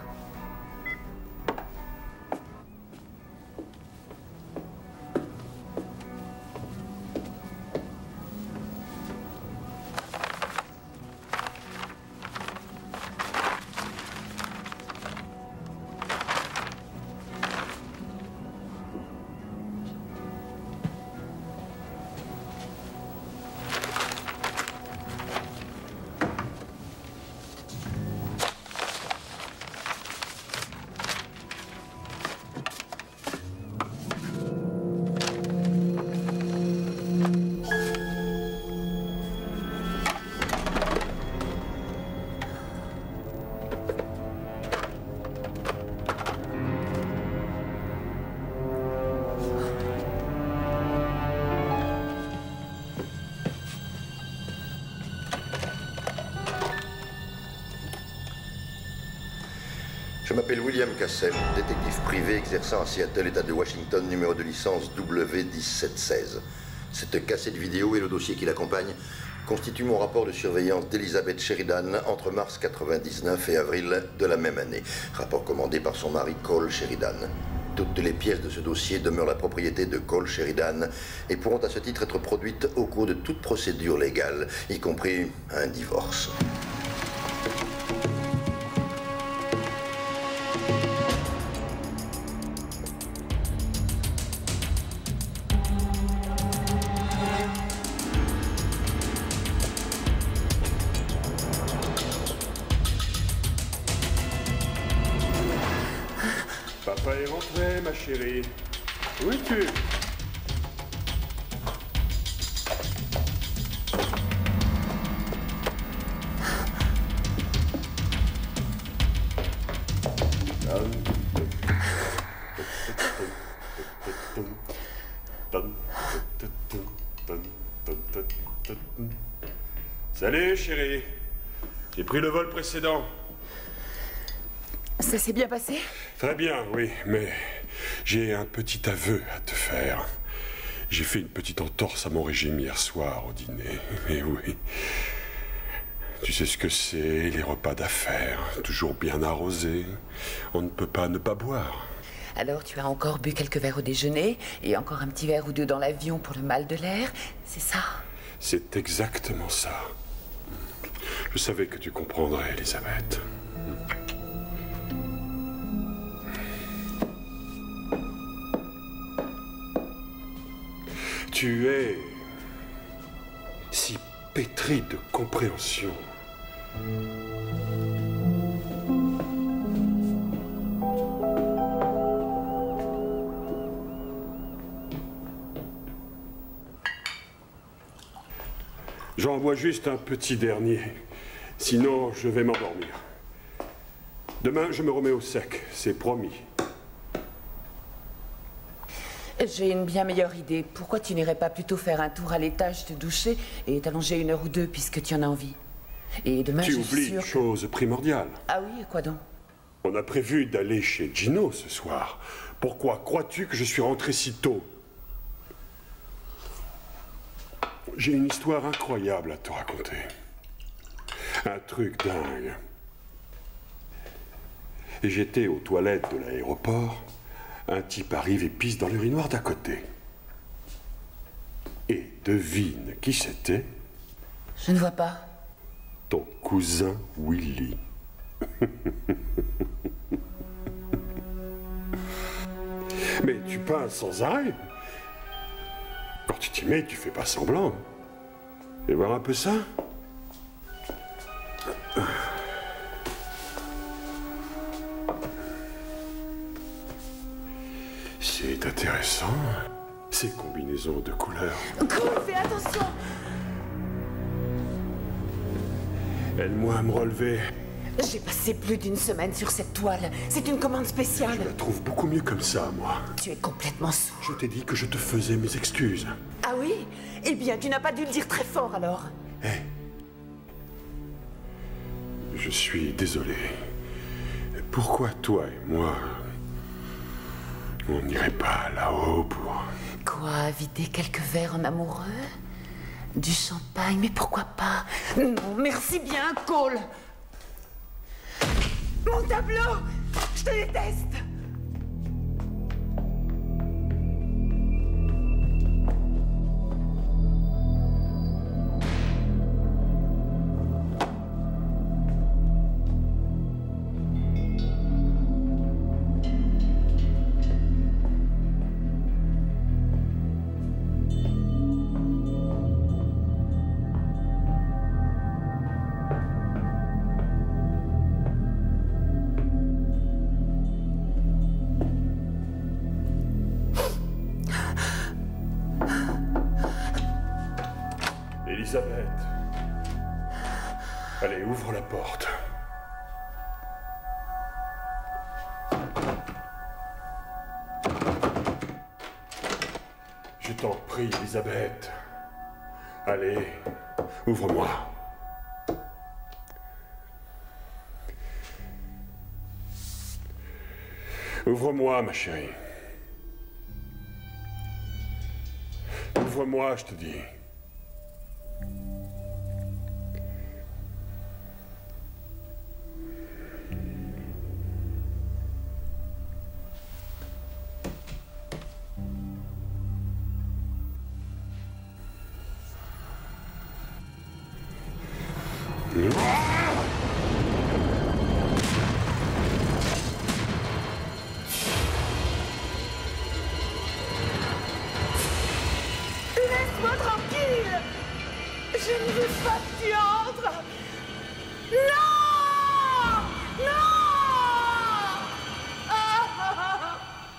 Je m'appelle William Cassel, détective privé exerçant à Seattle, État de Washington, numéro de licence W dix-sept seize. Cette cassette vidéo et le dossier qui l'accompagne constituent mon rapport de surveillance d'Elizabeth Sheridan entre mars quatre-vingt-dix-neuf et avril de la même année. Rapport commandé par son mari Cole Sheridan. Toutes les pièces de ce dossier demeurent la propriété de Cole Sheridan et pourront à ce titre être produites au cours de toute procédure légale, y compris un divorce. Papa est rentré, ma chérie. Où es-tu? Salut, chérie. J'ai pris le vol précédent. Ça s'est bien passé? Très bien, oui, mais j'ai un petit aveu à te faire. J'ai fait une petite entorse à mon régime hier soir au dîner. Mais oui. Tu sais ce que c'est, les repas d'affaires, toujours bien arrosés. On ne peut pas ne pas boire. Alors tu as encore bu quelques verres au déjeuner et encore un petit verre ou deux dans l'avion pour le mal de l'air, c'est ça? C'est exactement ça. Je savais que tu comprendrais, Elisabeth. Tu es si pétri de compréhension. J'en bois juste un petit dernier, sinon je vais m'endormir. Demain, je me remets au sec, c'est promis. J'ai une bien meilleure idée. Pourquoi tu n'irais pas plutôt faire un tour à l'étage, te doucher et t'allonger une heure ou deux puisque tu en as envie? Et demain, tu je oublies suis sûre une chose primordiale. Ah oui, quoi donc? On a prévu d'aller chez Gino ce soir. Pourquoi crois-tu que je suis rentré si tôt? J'ai une histoire incroyable à te raconter. Un truc dingue. Et j'étais aux toilettes de l'aéroport. Un type arrive et pisse dans l'urinoir d'à côté. Et devine qui c'était? Je ne vois pas. Ton cousin Willy. Mais tu pinces sans arrêt. Quand tu t'y mets, tu fais pas semblant. Fais voir un peu ça. C'est intéressant, ces combinaisons de couleurs. Cole, fais attention! Aide-moi à me relever. J'ai passé plus d'une semaine sur cette toile. C'est une commande spéciale. Je la trouve beaucoup mieux comme ça, moi. Tu es complètement sourd. Je t'ai dit que je te faisais mes excuses. Ah oui? Eh bien, tu n'as pas dû le dire très fort, alors. Hé. Hey. Je suis désolé. Pourquoi toi et moi... on n'irait pas là-haut pour... Quoi, vider quelques verres en amoureux? Du champagne, mais pourquoi pas? Non, merci bien, Cole. Mon tableau! Je te déteste! Elisabeth. Allez, ouvre la porte. Je t'en prie, Elisabeth. Allez, ouvre-moi. Ouvre-moi, ma chérie. Ouvre-moi, je te dis. Laisse-moi tranquille! Je ne veux pas que tu entres! Non! Non! Ah!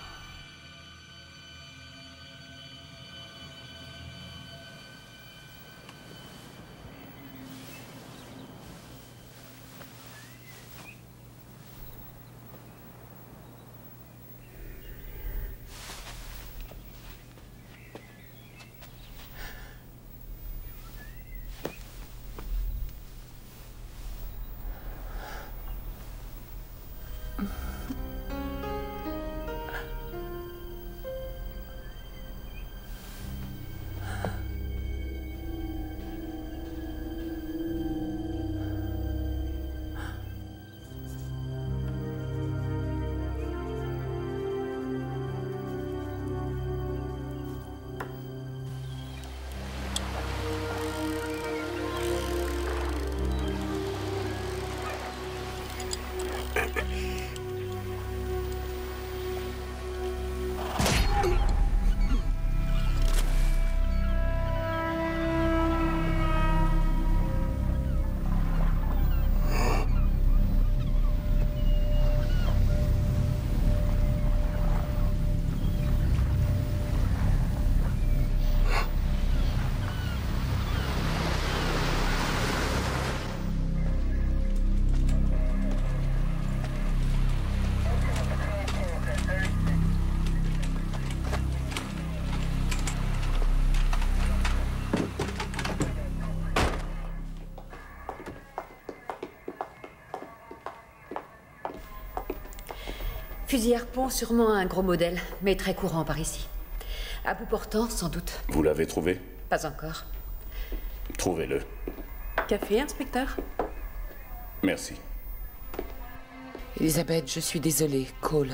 Fusil harpon, sûrement un gros modèle, mais très courant par ici. À bout portant, sans doute. Vous l'avez trouvé? Pas encore. Trouvez-le. Café, inspecteur? Merci. Elisabeth, je suis désolée. Cole.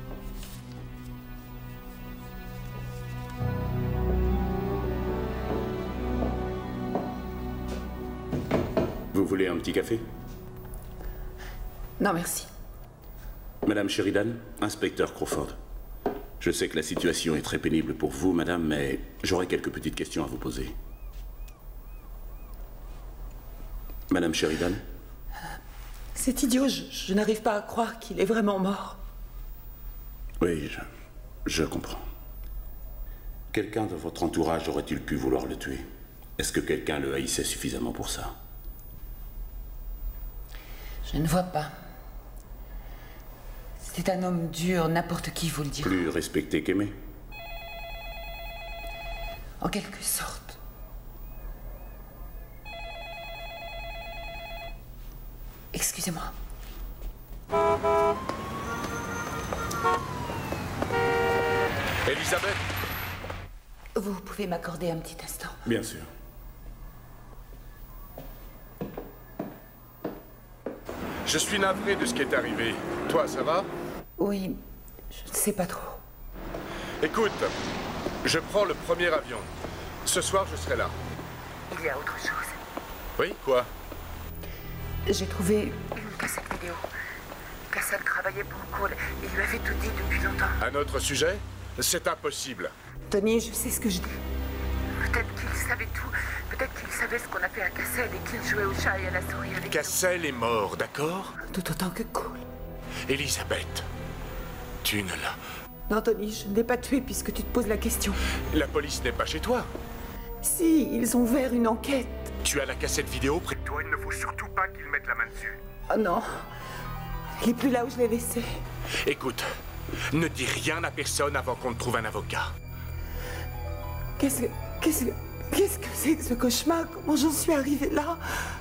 Vous voulez un petit café? Non, merci. Madame Sheridan, inspecteur Crawford. Je sais que la situation est très pénible pour vous, madame, mais j'aurais quelques petites questions à vous poser. Madame Sheridan? C'est idiot, je, je n'arrive pas à croire qu'il est vraiment mort. Oui, je, Je comprends. Quelqu'un de votre entourage aurait-il pu vouloir le tuer? Est-ce que quelqu'un le haïssait suffisamment pour ça? Je ne vois pas. C'était un homme dur, n'importe qui vous le dirait. Plus respecté qu'aimé? En quelque sorte. Excusez-moi. Elisabeth? Vous pouvez m'accorder un petit instant? Bien sûr. Je suis navré de ce qui est arrivé. Toi, ça va? Oui, je ne sais pas trop. Écoute, je prends le premier avion. Ce soir, je serai là. Il y a autre chose. Oui, quoi? J'ai trouvé une cassette vidéo. Cassette travaillait pour Cole. Il lui avait tout dit depuis longtemps. Un autre sujet? C'est impossible. Tony, je sais ce que je dis. Peut-être qu'il savait tout. Peut-être qu'il savait ce qu'on a fait à Cassel et qu'il jouait au chat et à la souris avec Cassel est mort, d'accord? Tout autant que Cole. Elisabeth, tu ne l'as... Non, Tony, je ne l'ai pas tué puisque tu te poses la question. La police n'est pas chez toi. Si, ils ont ouvert une enquête. Tu as la cassette vidéo près de toi, il ne faut surtout pas qu'ils mettent la main dessus. Oh non. Elle n'est plus là où je l'ai laissée. Écoute, ne dis rien à personne avant qu'on ne trouve un avocat. Qu'est-ce que... Qu'est-ce que... Qu'est-ce que c'est que ce cauchemar? Comment j'en suis arrivée là?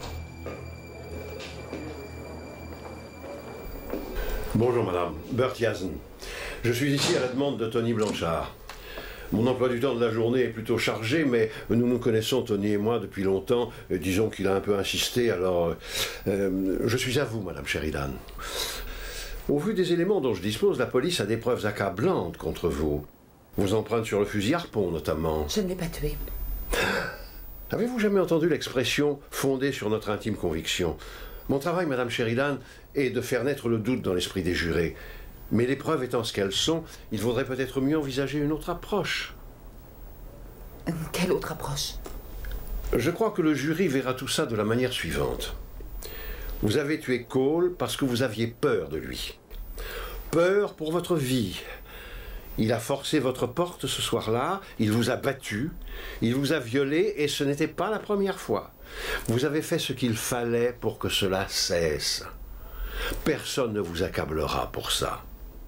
Bonjour madame, Bert Yazen. Je suis ici à la demande de Tony Blanchard. Mon emploi du temps de la journée est plutôt chargé, mais nous nous connaissons, Tony et moi, depuis longtemps. Et disons qu'il a un peu insisté, alors... Euh, je suis à vous, madame Sheridan. Au vu des éléments dont je dispose, la police a des preuves accablantes contre vous. Vos empreintes sur le fusil harpon, notamment. Je ne l'ai pas tué. Avez-vous jamais entendu l'expression « fondée sur notre intime conviction » ? Mon travail, madame Sheridan, est de faire naître le doute dans l'esprit des jurés. Mais les preuves étant ce qu'elles sont, il vaudrait peut-être mieux envisager une autre approche. Quelle autre approche? Je crois que le jury verra tout ça de la manière suivante. Vous avez tué Cole parce que vous aviez peur de lui. Peur pour votre vie. Il a forcé votre porte ce soir-là, il vous a battu, il vous a violé et ce n'était pas la première fois. Vous avez fait ce qu'il fallait pour que cela cesse. Personne ne vous accablera pour ça.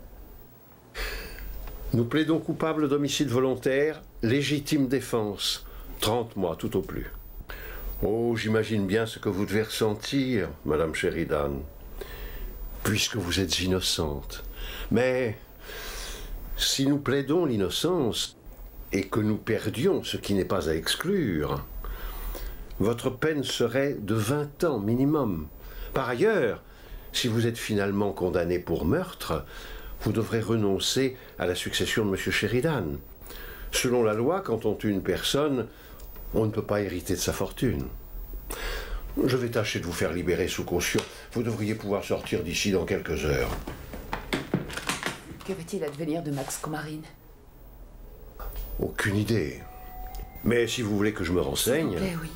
Nous plaidons coupables d'homicide volontaire, légitime défense, trente mois tout au plus. Oh, j'imagine bien ce que vous devez ressentir, madame Sheridan, puisque vous êtes innocente. Mais si nous plaidons l'innocence et que nous perdions, ce qui n'est pas à exclure, votre peine serait de vingt ans minimum. Par ailleurs, si vous êtes finalement condamné pour meurtre, vous devrez renoncer à la succession de M. Sheridan. Selon la loi, quand on tue une personne, on ne peut pas hériter de sa fortune. Je vais tâcher de vous faire libérer sous caution. Vous devriez pouvoir sortir d'ici dans quelques heures. Que va-t-il advenir de Max Komarine? Aucune idée. Mais si vous voulez que je me renseigne... S'il vous plaît, oui.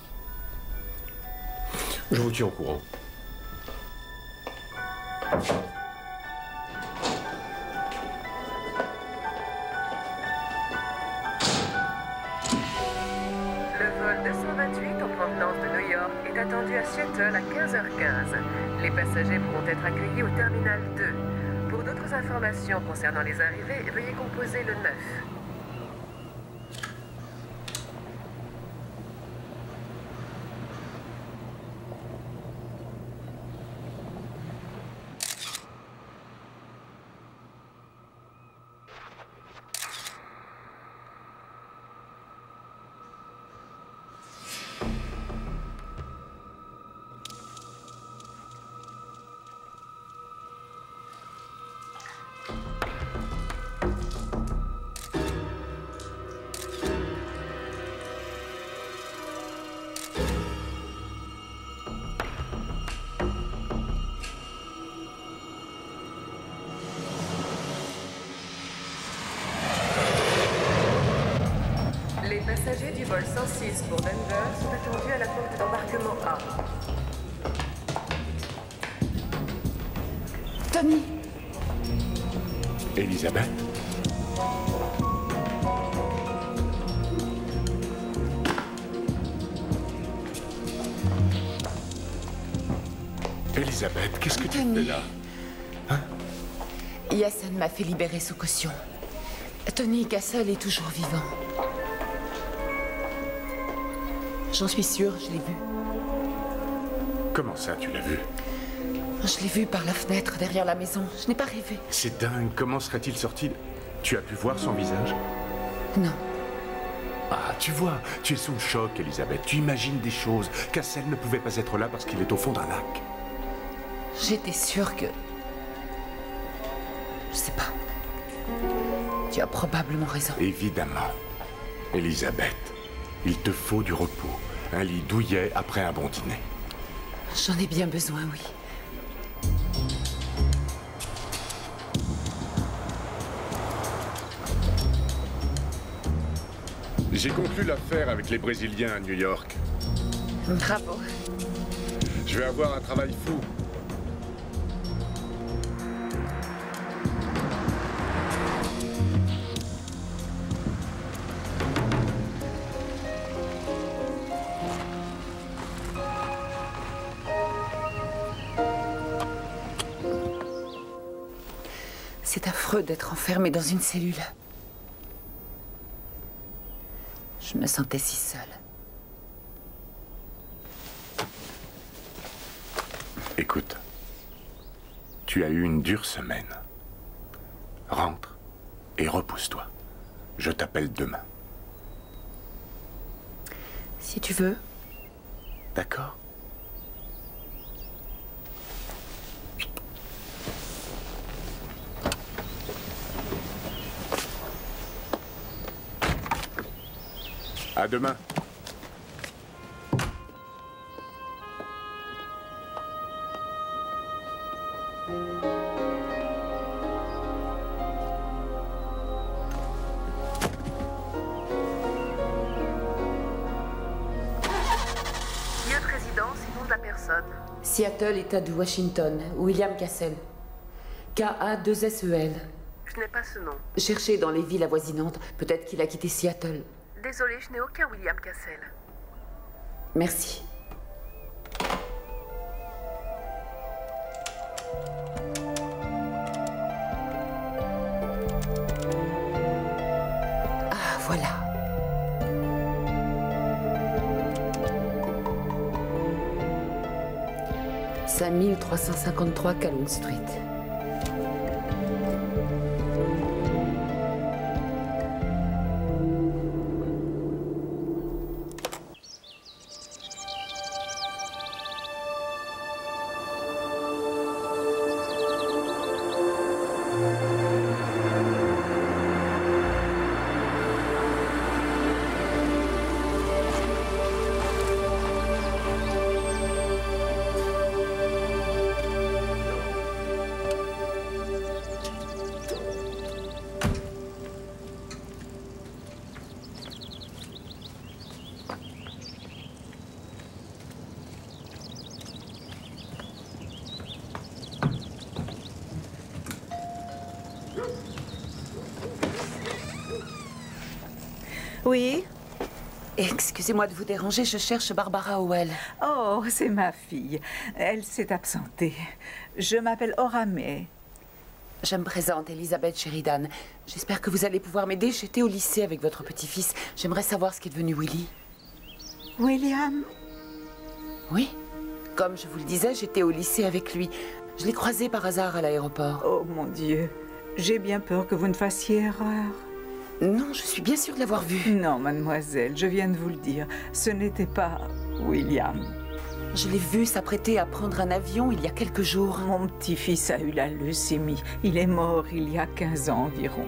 Je vous tiens au courant. Le vol deux cent vingt-huit en provenance de New York est attendu à Seattle à quinze heures quinze. Les passagers pourront être accueillis au terminal deux. Pour d'autres informations concernant les arrivées, veuillez composer le neuf. Les passagers du vol cent six pour Denver sont attendus à la porte d'embarquement A. Tony! Elisabeth? Elisabeth, qu'est-ce que tu Tony. fais là? Hein? Yassen m'a fait libérer sous caution. Tony Castle est toujours vivant. J'en suis sûre, je l'ai vu. Comment ça, tu l'as vu? Je l'ai vu par la fenêtre derrière la maison. Je n'ai pas rêvé. C'est dingue, comment serait-il sorti? Tu as pu voir son visage? Non. Ah, tu vois, tu es sous le choc, Elisabeth. Tu imagines des choses. Cassel ne pouvait pas être là parce qu'il est au fond d'un lac. J'étais sûre que... Je sais pas. Tu as probablement raison. Évidemment. Elisabeth, il te faut du repos. Un lit douillet après un bon dîner. J'en ai bien besoin, oui. J'ai conclu l'affaire avec les Brésiliens à New York. Bravo. Je vais avoir un travail fou. C'est affreux d'être enfermé dans une cellule. Je me sentais si seule. Écoute, tu as eu une dure semaine. Rentre et repose-toi. Je t'appelle demain. Si tu veux. D'accord? À demain. Lieu de résidence et nom de la personne. Seattle, État de Washington. William Cassel. K A deux S E L. Je n'ai pas ce nom. Cherchez dans les villes avoisinantes. Peut-être qu'il a quitté Seattle. Désolée, je n'ai aucun William Cassel. Merci. Ah, voilà. cinq mille trois cent cinquante-trois Calhoun Street. Oui? Excusez-moi de vous déranger, je cherche Barbara Howell. Oh, c'est ma fille. Elle s'est absentée. Je m'appelle Ora May. Je me présente, Elisabeth Sheridan. J'espère que vous allez pouvoir m'aider. J'étais au lycée avec votre petit-fils. J'aimerais savoir ce qui est devenu Willy. William? Oui. Comme je vous le disais, j'étais au lycée avec lui. Je l'ai croisé par hasard à l'aéroport. Oh, mon Dieu. J'ai bien peur que vous ne fassiez erreur. Non, je suis bien sûre de l'avoir vu. Non, mademoiselle, je viens de vous le dire. Ce n'était pas William. Je l'ai vu s'apprêter à prendre un avion il y a quelques jours. Mon petit-fils a eu la leucémie. Il est mort il y a quinze ans environ.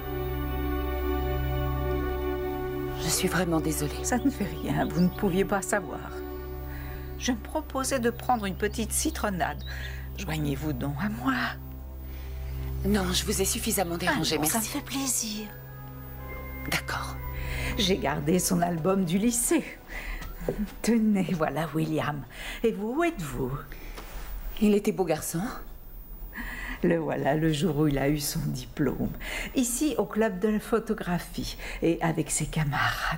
Je suis vraiment désolée. Ça ne fait rien, vous ne pouviez pas savoir. Je me proposais de prendre une petite citronnade. Joignez-vous donc à moi. Non, je vous ai suffisamment dérangé, ah non, merci. Ça me fait plaisir. D'accord. J'ai gardé son album du lycée. Tenez, voilà William. Et vous, où êtes-vous? Il était beau garçon. Le voilà le jour où il a eu son diplôme. Ici, au club de la photographie. Et avec ses camarades.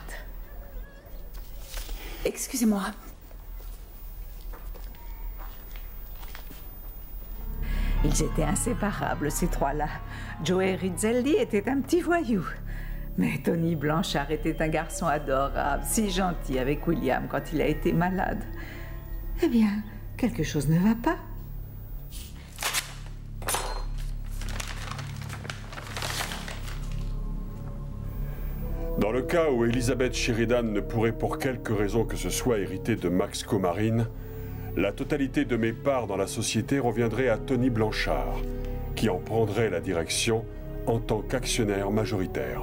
Excusez-moi. Ils étaient inséparables, ces trois-là. Joey Rizzelli était un petit voyou. Mais Tony Blanchard était un garçon adorable, si gentil avec William quand il a été malade. Eh bien, quelque chose ne va pas. Dans le cas où Elizabeth Sheridan ne pourrait pour quelque raison que ce soit hériter de Max Comarine, la totalité de mes parts dans la société reviendrait à Tony Blanchard, qui en prendrait la direction en tant qu'actionnaire majoritaire.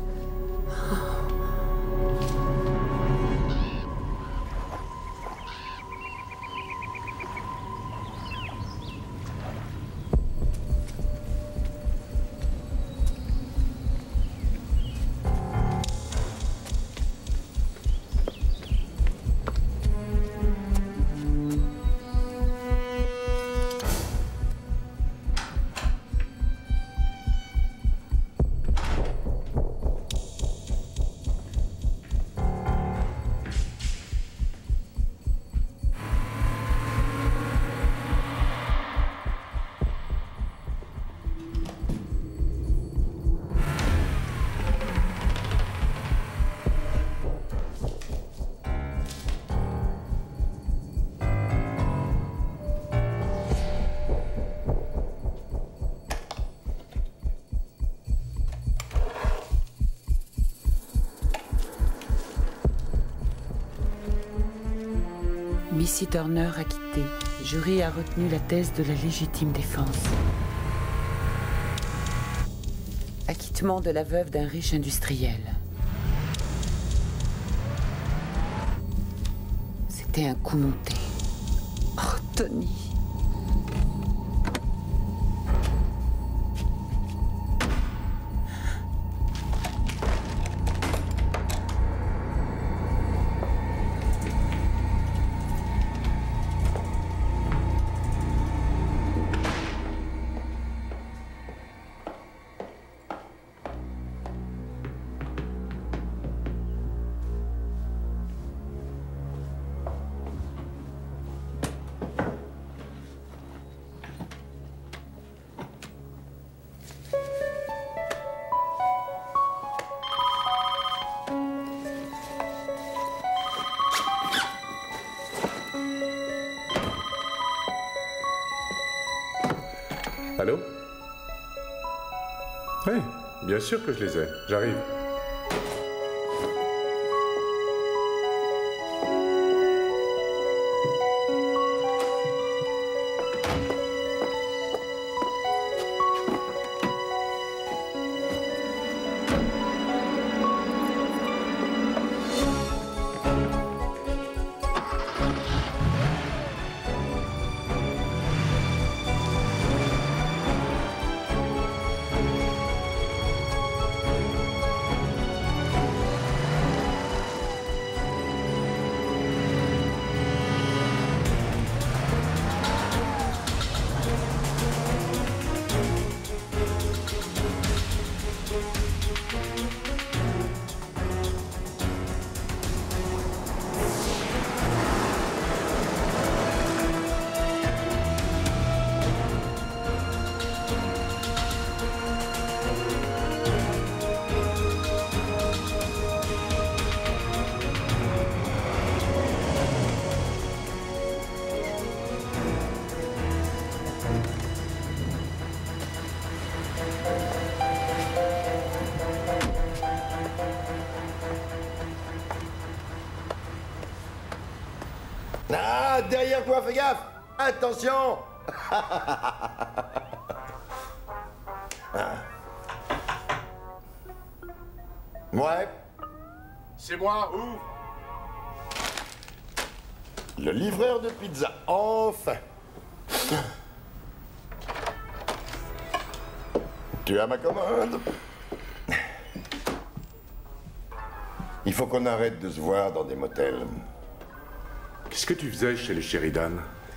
Missy Turner a quitté. Le jury a retenu la thèse de la légitime défense. Acquittement de la veuve d'un riche industriel. C'était un coup monté. Oh, Tony. Allô? Oui, bien sûr que je les ai. J'arrive. Ah, derrière toi, fais gaffe! Attention! Ouais. C'est moi, ouvre! Le livreur de pizza, enfin! Tu as ma commande? Il faut qu'on arrête de se voir dans des motels. Qu'est-ce que tu faisais chez les Sheridan?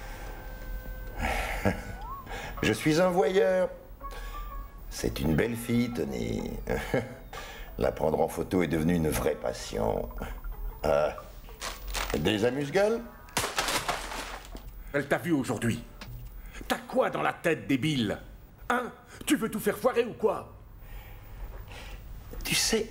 Je suis un voyeur. C'est une belle fille, Tony. La prendre en photo est devenue une vraie passion. Ah. Des amuse-gueules? Elle t'a vu aujourd'hui. T'as quoi dans la tête, débile? Hein? Tu veux tout faire foirer ou quoi? Tu sais,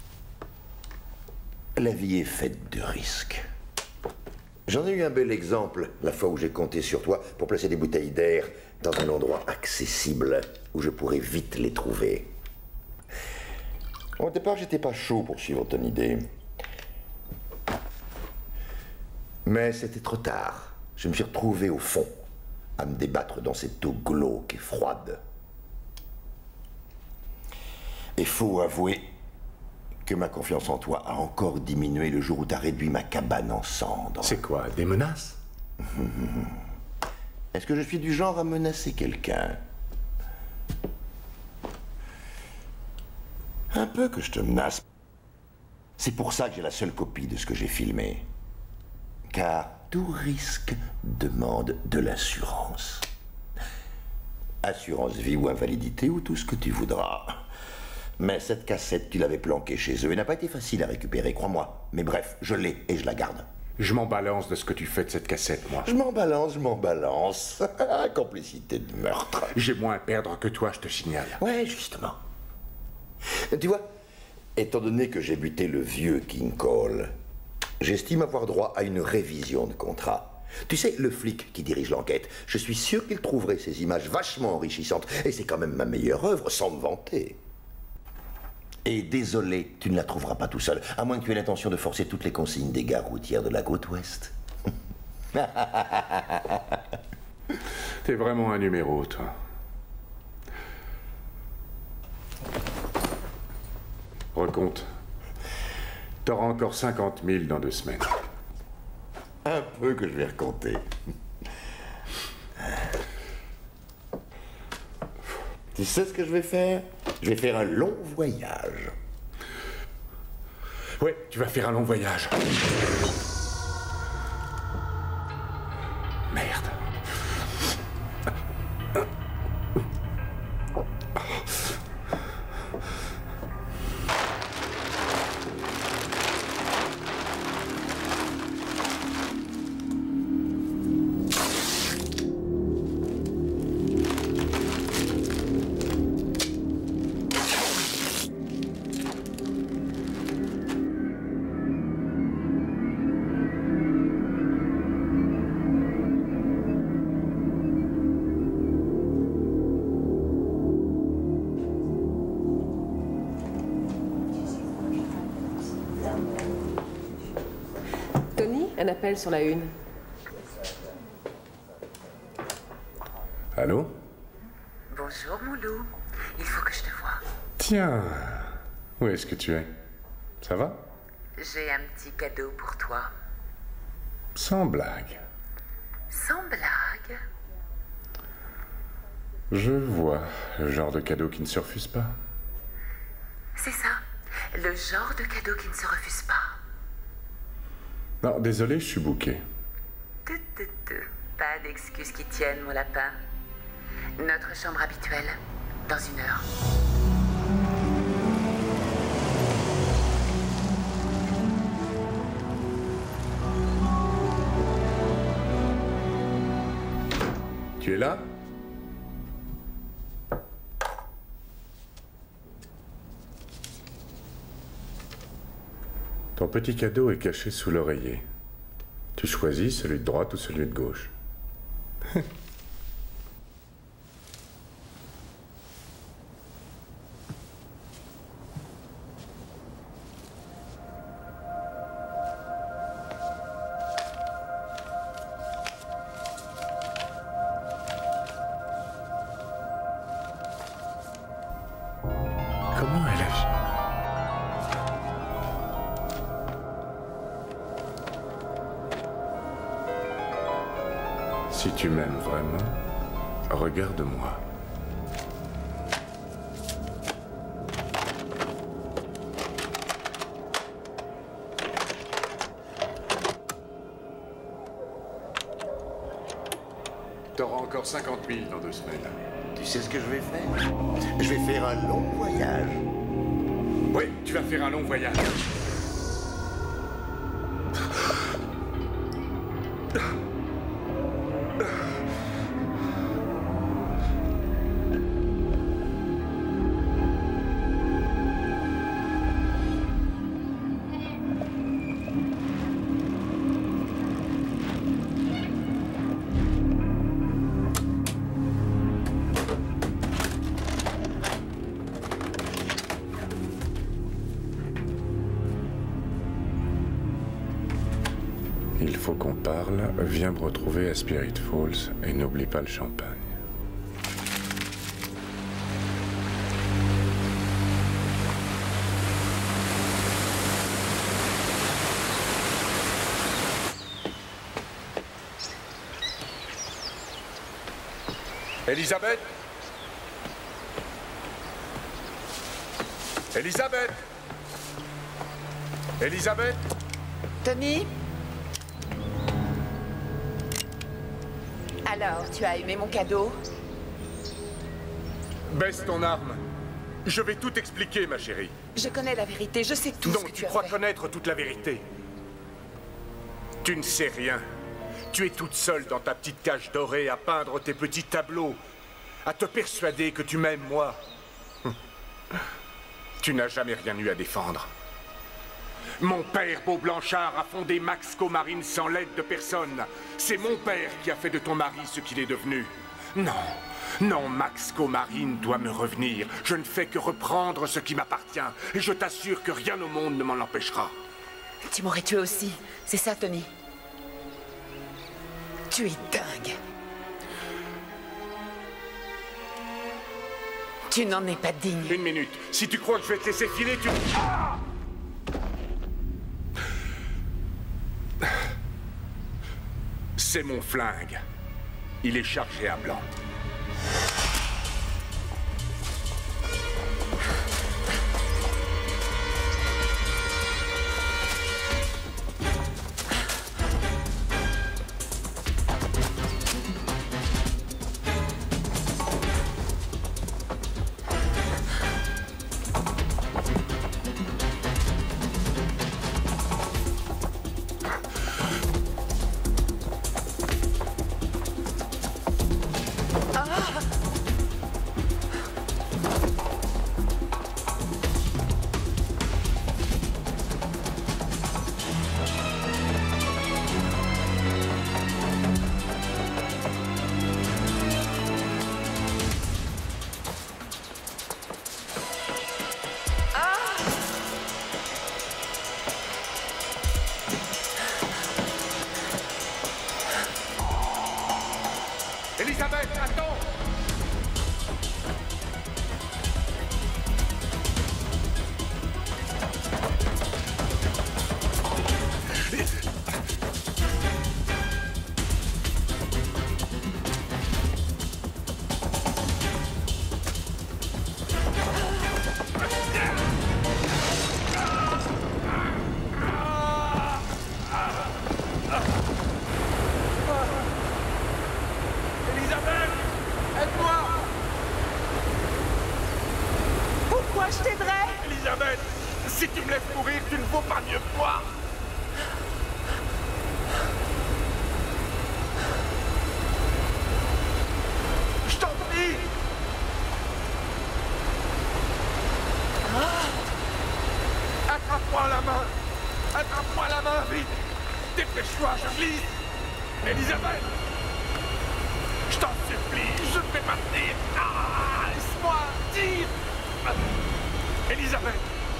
la vie est faite de risques. J'en ai eu un bel exemple la fois où j'ai compté sur toi pour placer des bouteilles d'air dans un endroit accessible où je pourrais vite les trouver. Au départ, j'étais pas chaud pour suivre ton idée. Mais c'était trop tard. Je me suis retrouvé au fond, à me débattre dans cette eau glauque et froide. Et faut avouer que ma confiance en toi a encore diminué le jour où t'as réduit ma cabane en cendres. C'est quoi, des menaces? Est-ce que je suis du genre à menacer quelqu'un? Un peu que je te menace. C'est pour ça que j'ai la seule copie de ce que j'ai filmé. Car tout risque demande de l'assurance. Assurance vie ou invalidité ou tout ce que tu voudras. Mais cette cassette, tu l'avais planquée chez eux et n'a pas été facile à récupérer, crois-moi. Mais bref, je l'ai et je la garde. Je m'en balance de ce que tu fais de cette cassette, moi. Je m'en balance, je m'en balance. Complicité de meurtre. J'ai moins à perdre que toi, je te signale. Ouais, justement. Tu vois, étant donné que j'ai buté le vieux King Cole, j'estime avoir droit à une révision de contrat. Tu sais, le flic qui dirige l'enquête, je suis sûr qu'il trouverait ces images vachement enrichissantes. Et c'est quand même ma meilleure œuvre, sans me vanter. Et désolé, tu ne la trouveras pas tout seul, à moins que tu aies l'intention de forcer toutes les consignes des gares routières de la côte ouest. T'es vraiment un numéro, toi. Recompte. T'auras encore cinquante mille dans deux semaines. Un peu que je vais recompter. Tu sais ce que je vais faire? Je vais faire un long voyage. Ouais, tu vas faire un long voyage. Merde. Un appel sur la une. Allô? Bonjour, mon loup. Il faut que je te voie. Tiens, où est-ce que tu es? Ça va? J'ai un petit cadeau pour toi. Sans blague. Sans blague. Je vois le genre de cadeau qui ne se refuse pas. C'est ça. Le genre de cadeau qui ne se refuse pas. Non, désolé, je suis booké. Tout, tout, tout. Pas d'excuses qui tiennent, mon lapin. Notre chambre habituelle, dans une heure. Tu es là? Ton petit cadeau est caché sous l'oreiller. Tu choisis celui de droite ou celui de gauche. Comment elle a... Si tu m'aimes vraiment, regarde-moi. T'auras encore cinquante mille dans deux semaines. Tu sais ce que je vais faire? Je vais faire un long voyage. Oui, tu vas faire un long voyage. Il faut qu'on parle. Viens me retrouver à Spirit Falls et n'oublie pas le champagne. Elisabeth Elisabeth Elisabeth Tony? Alors, tu as aimé mon cadeau? Baisse ton arme. Je vais tout expliquer, ma chérie. Je connais la vérité, je sais tout Donc, ce que tu, tu as crois fait. connaître toute la vérité? Tu ne sais rien. Tu es toute seule dans ta petite cage dorée à peindre tes petits tableaux, à te persuader que tu m'aimes, moi. Tu n'as jamais rien eu à défendre. Mon père, Beau Blanchard, a fondé Maxco Marine sans l'aide de personne. C'est mon père qui a fait de ton mari ce qu'il est devenu. Non, non, Maxco Marine doit me revenir. Je ne fais que reprendre ce qui m'appartient. Et je t'assure que rien au monde ne m'en empêchera. Tu m'aurais tué aussi, c'est ça, Tony? Tu es dingue. Tu n'en es pas digne. Une minute. Si tu crois que je vais te laisser filer, tu... Ah! C'est mon flingue. Il est chargé à blanc. Elisabeth, attends! Je t'aiderai. Elisabeth, si tu me laisses mourir, tu ne vaux pas mieux que moi. Je t'en prie. Ah. Attrape-moi la main. Attrape-moi la main, vite. Dépêche-toi, je glisse. Elisabeth, je t'en supplie, je ne vais pas tenir. Ah, laisse-moi, tire. Elisabeth!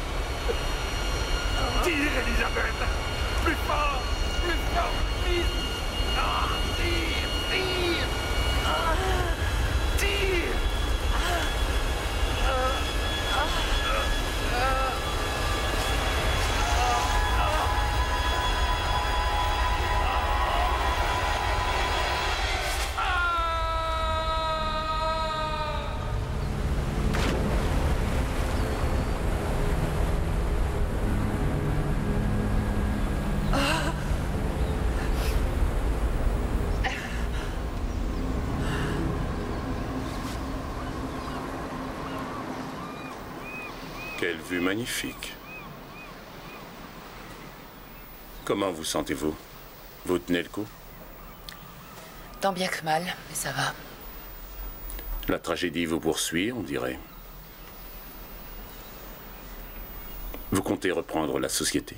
Tire, Elisabeth! Plus fort! Plus fort! Vite! Ah, tire! Tire! Ah, tire! Ah, ah, ah, ah. Quelle vue magnifique. Comment vous sentez-vous? Vous tenez le coup? Tant bien que mal, mais ça va. La tragédie vous poursuit, on dirait. Vous comptez reprendre la société?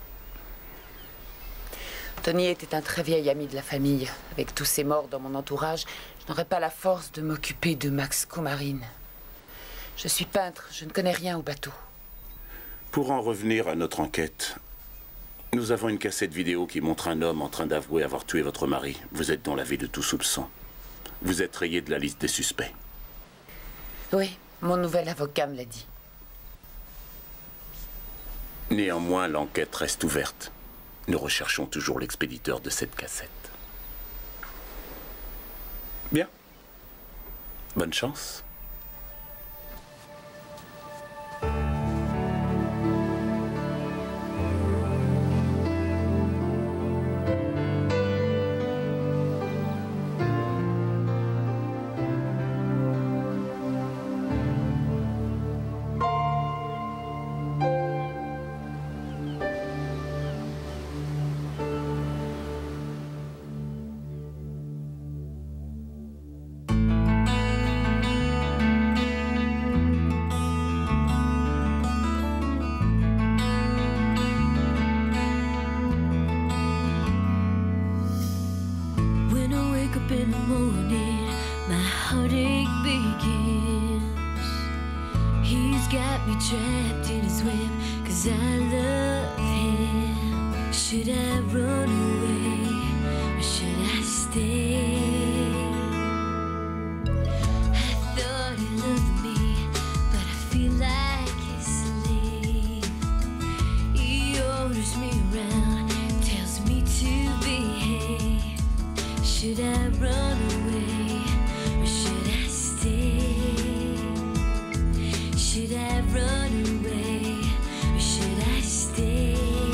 Tony était un très vieil ami de la famille. Avec tous ces morts dans mon entourage, je n'aurais pas la force de m'occuper de Maxco Marine. Je suis peintre, je ne connais rien au bateau. Pour en revenir à notre enquête, Nous avons une cassette vidéo qui montre un homme en train d'avouer avoir tué votre mari. Vous êtes dans la vie de tout soupçon. Vous êtes rayé de la liste des suspects. Oui, mon nouvel avocat me l'a dit. Néanmoins, l'enquête reste ouverte. Nous recherchons toujours l'expéditeur de cette cassette. Bien. Bonne chance. In the morning, my heartache begins. He's got me trapped in his web, cause I love him. Should I run away, or should I stay? I thought he loved me, but I feel like his slave. He orders me around, tells me to behave. Should I run away, or should I stay? Should I run away, or should I stay?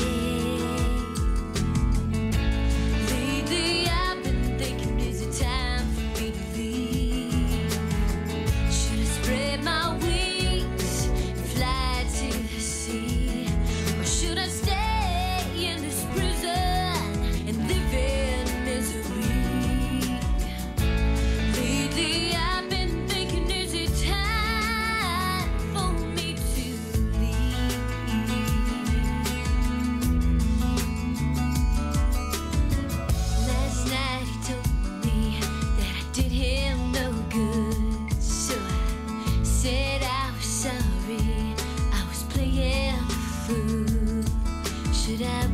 Lately I've been thinking, is it time for me to leave? Should I spread my wings and fly to the sea? Or should I stay in this prison and live in misery? I've been thinking, is it time for me to leave? Last night he told me that I did him no good, so I said I was sorry, I was playing the fool. Should I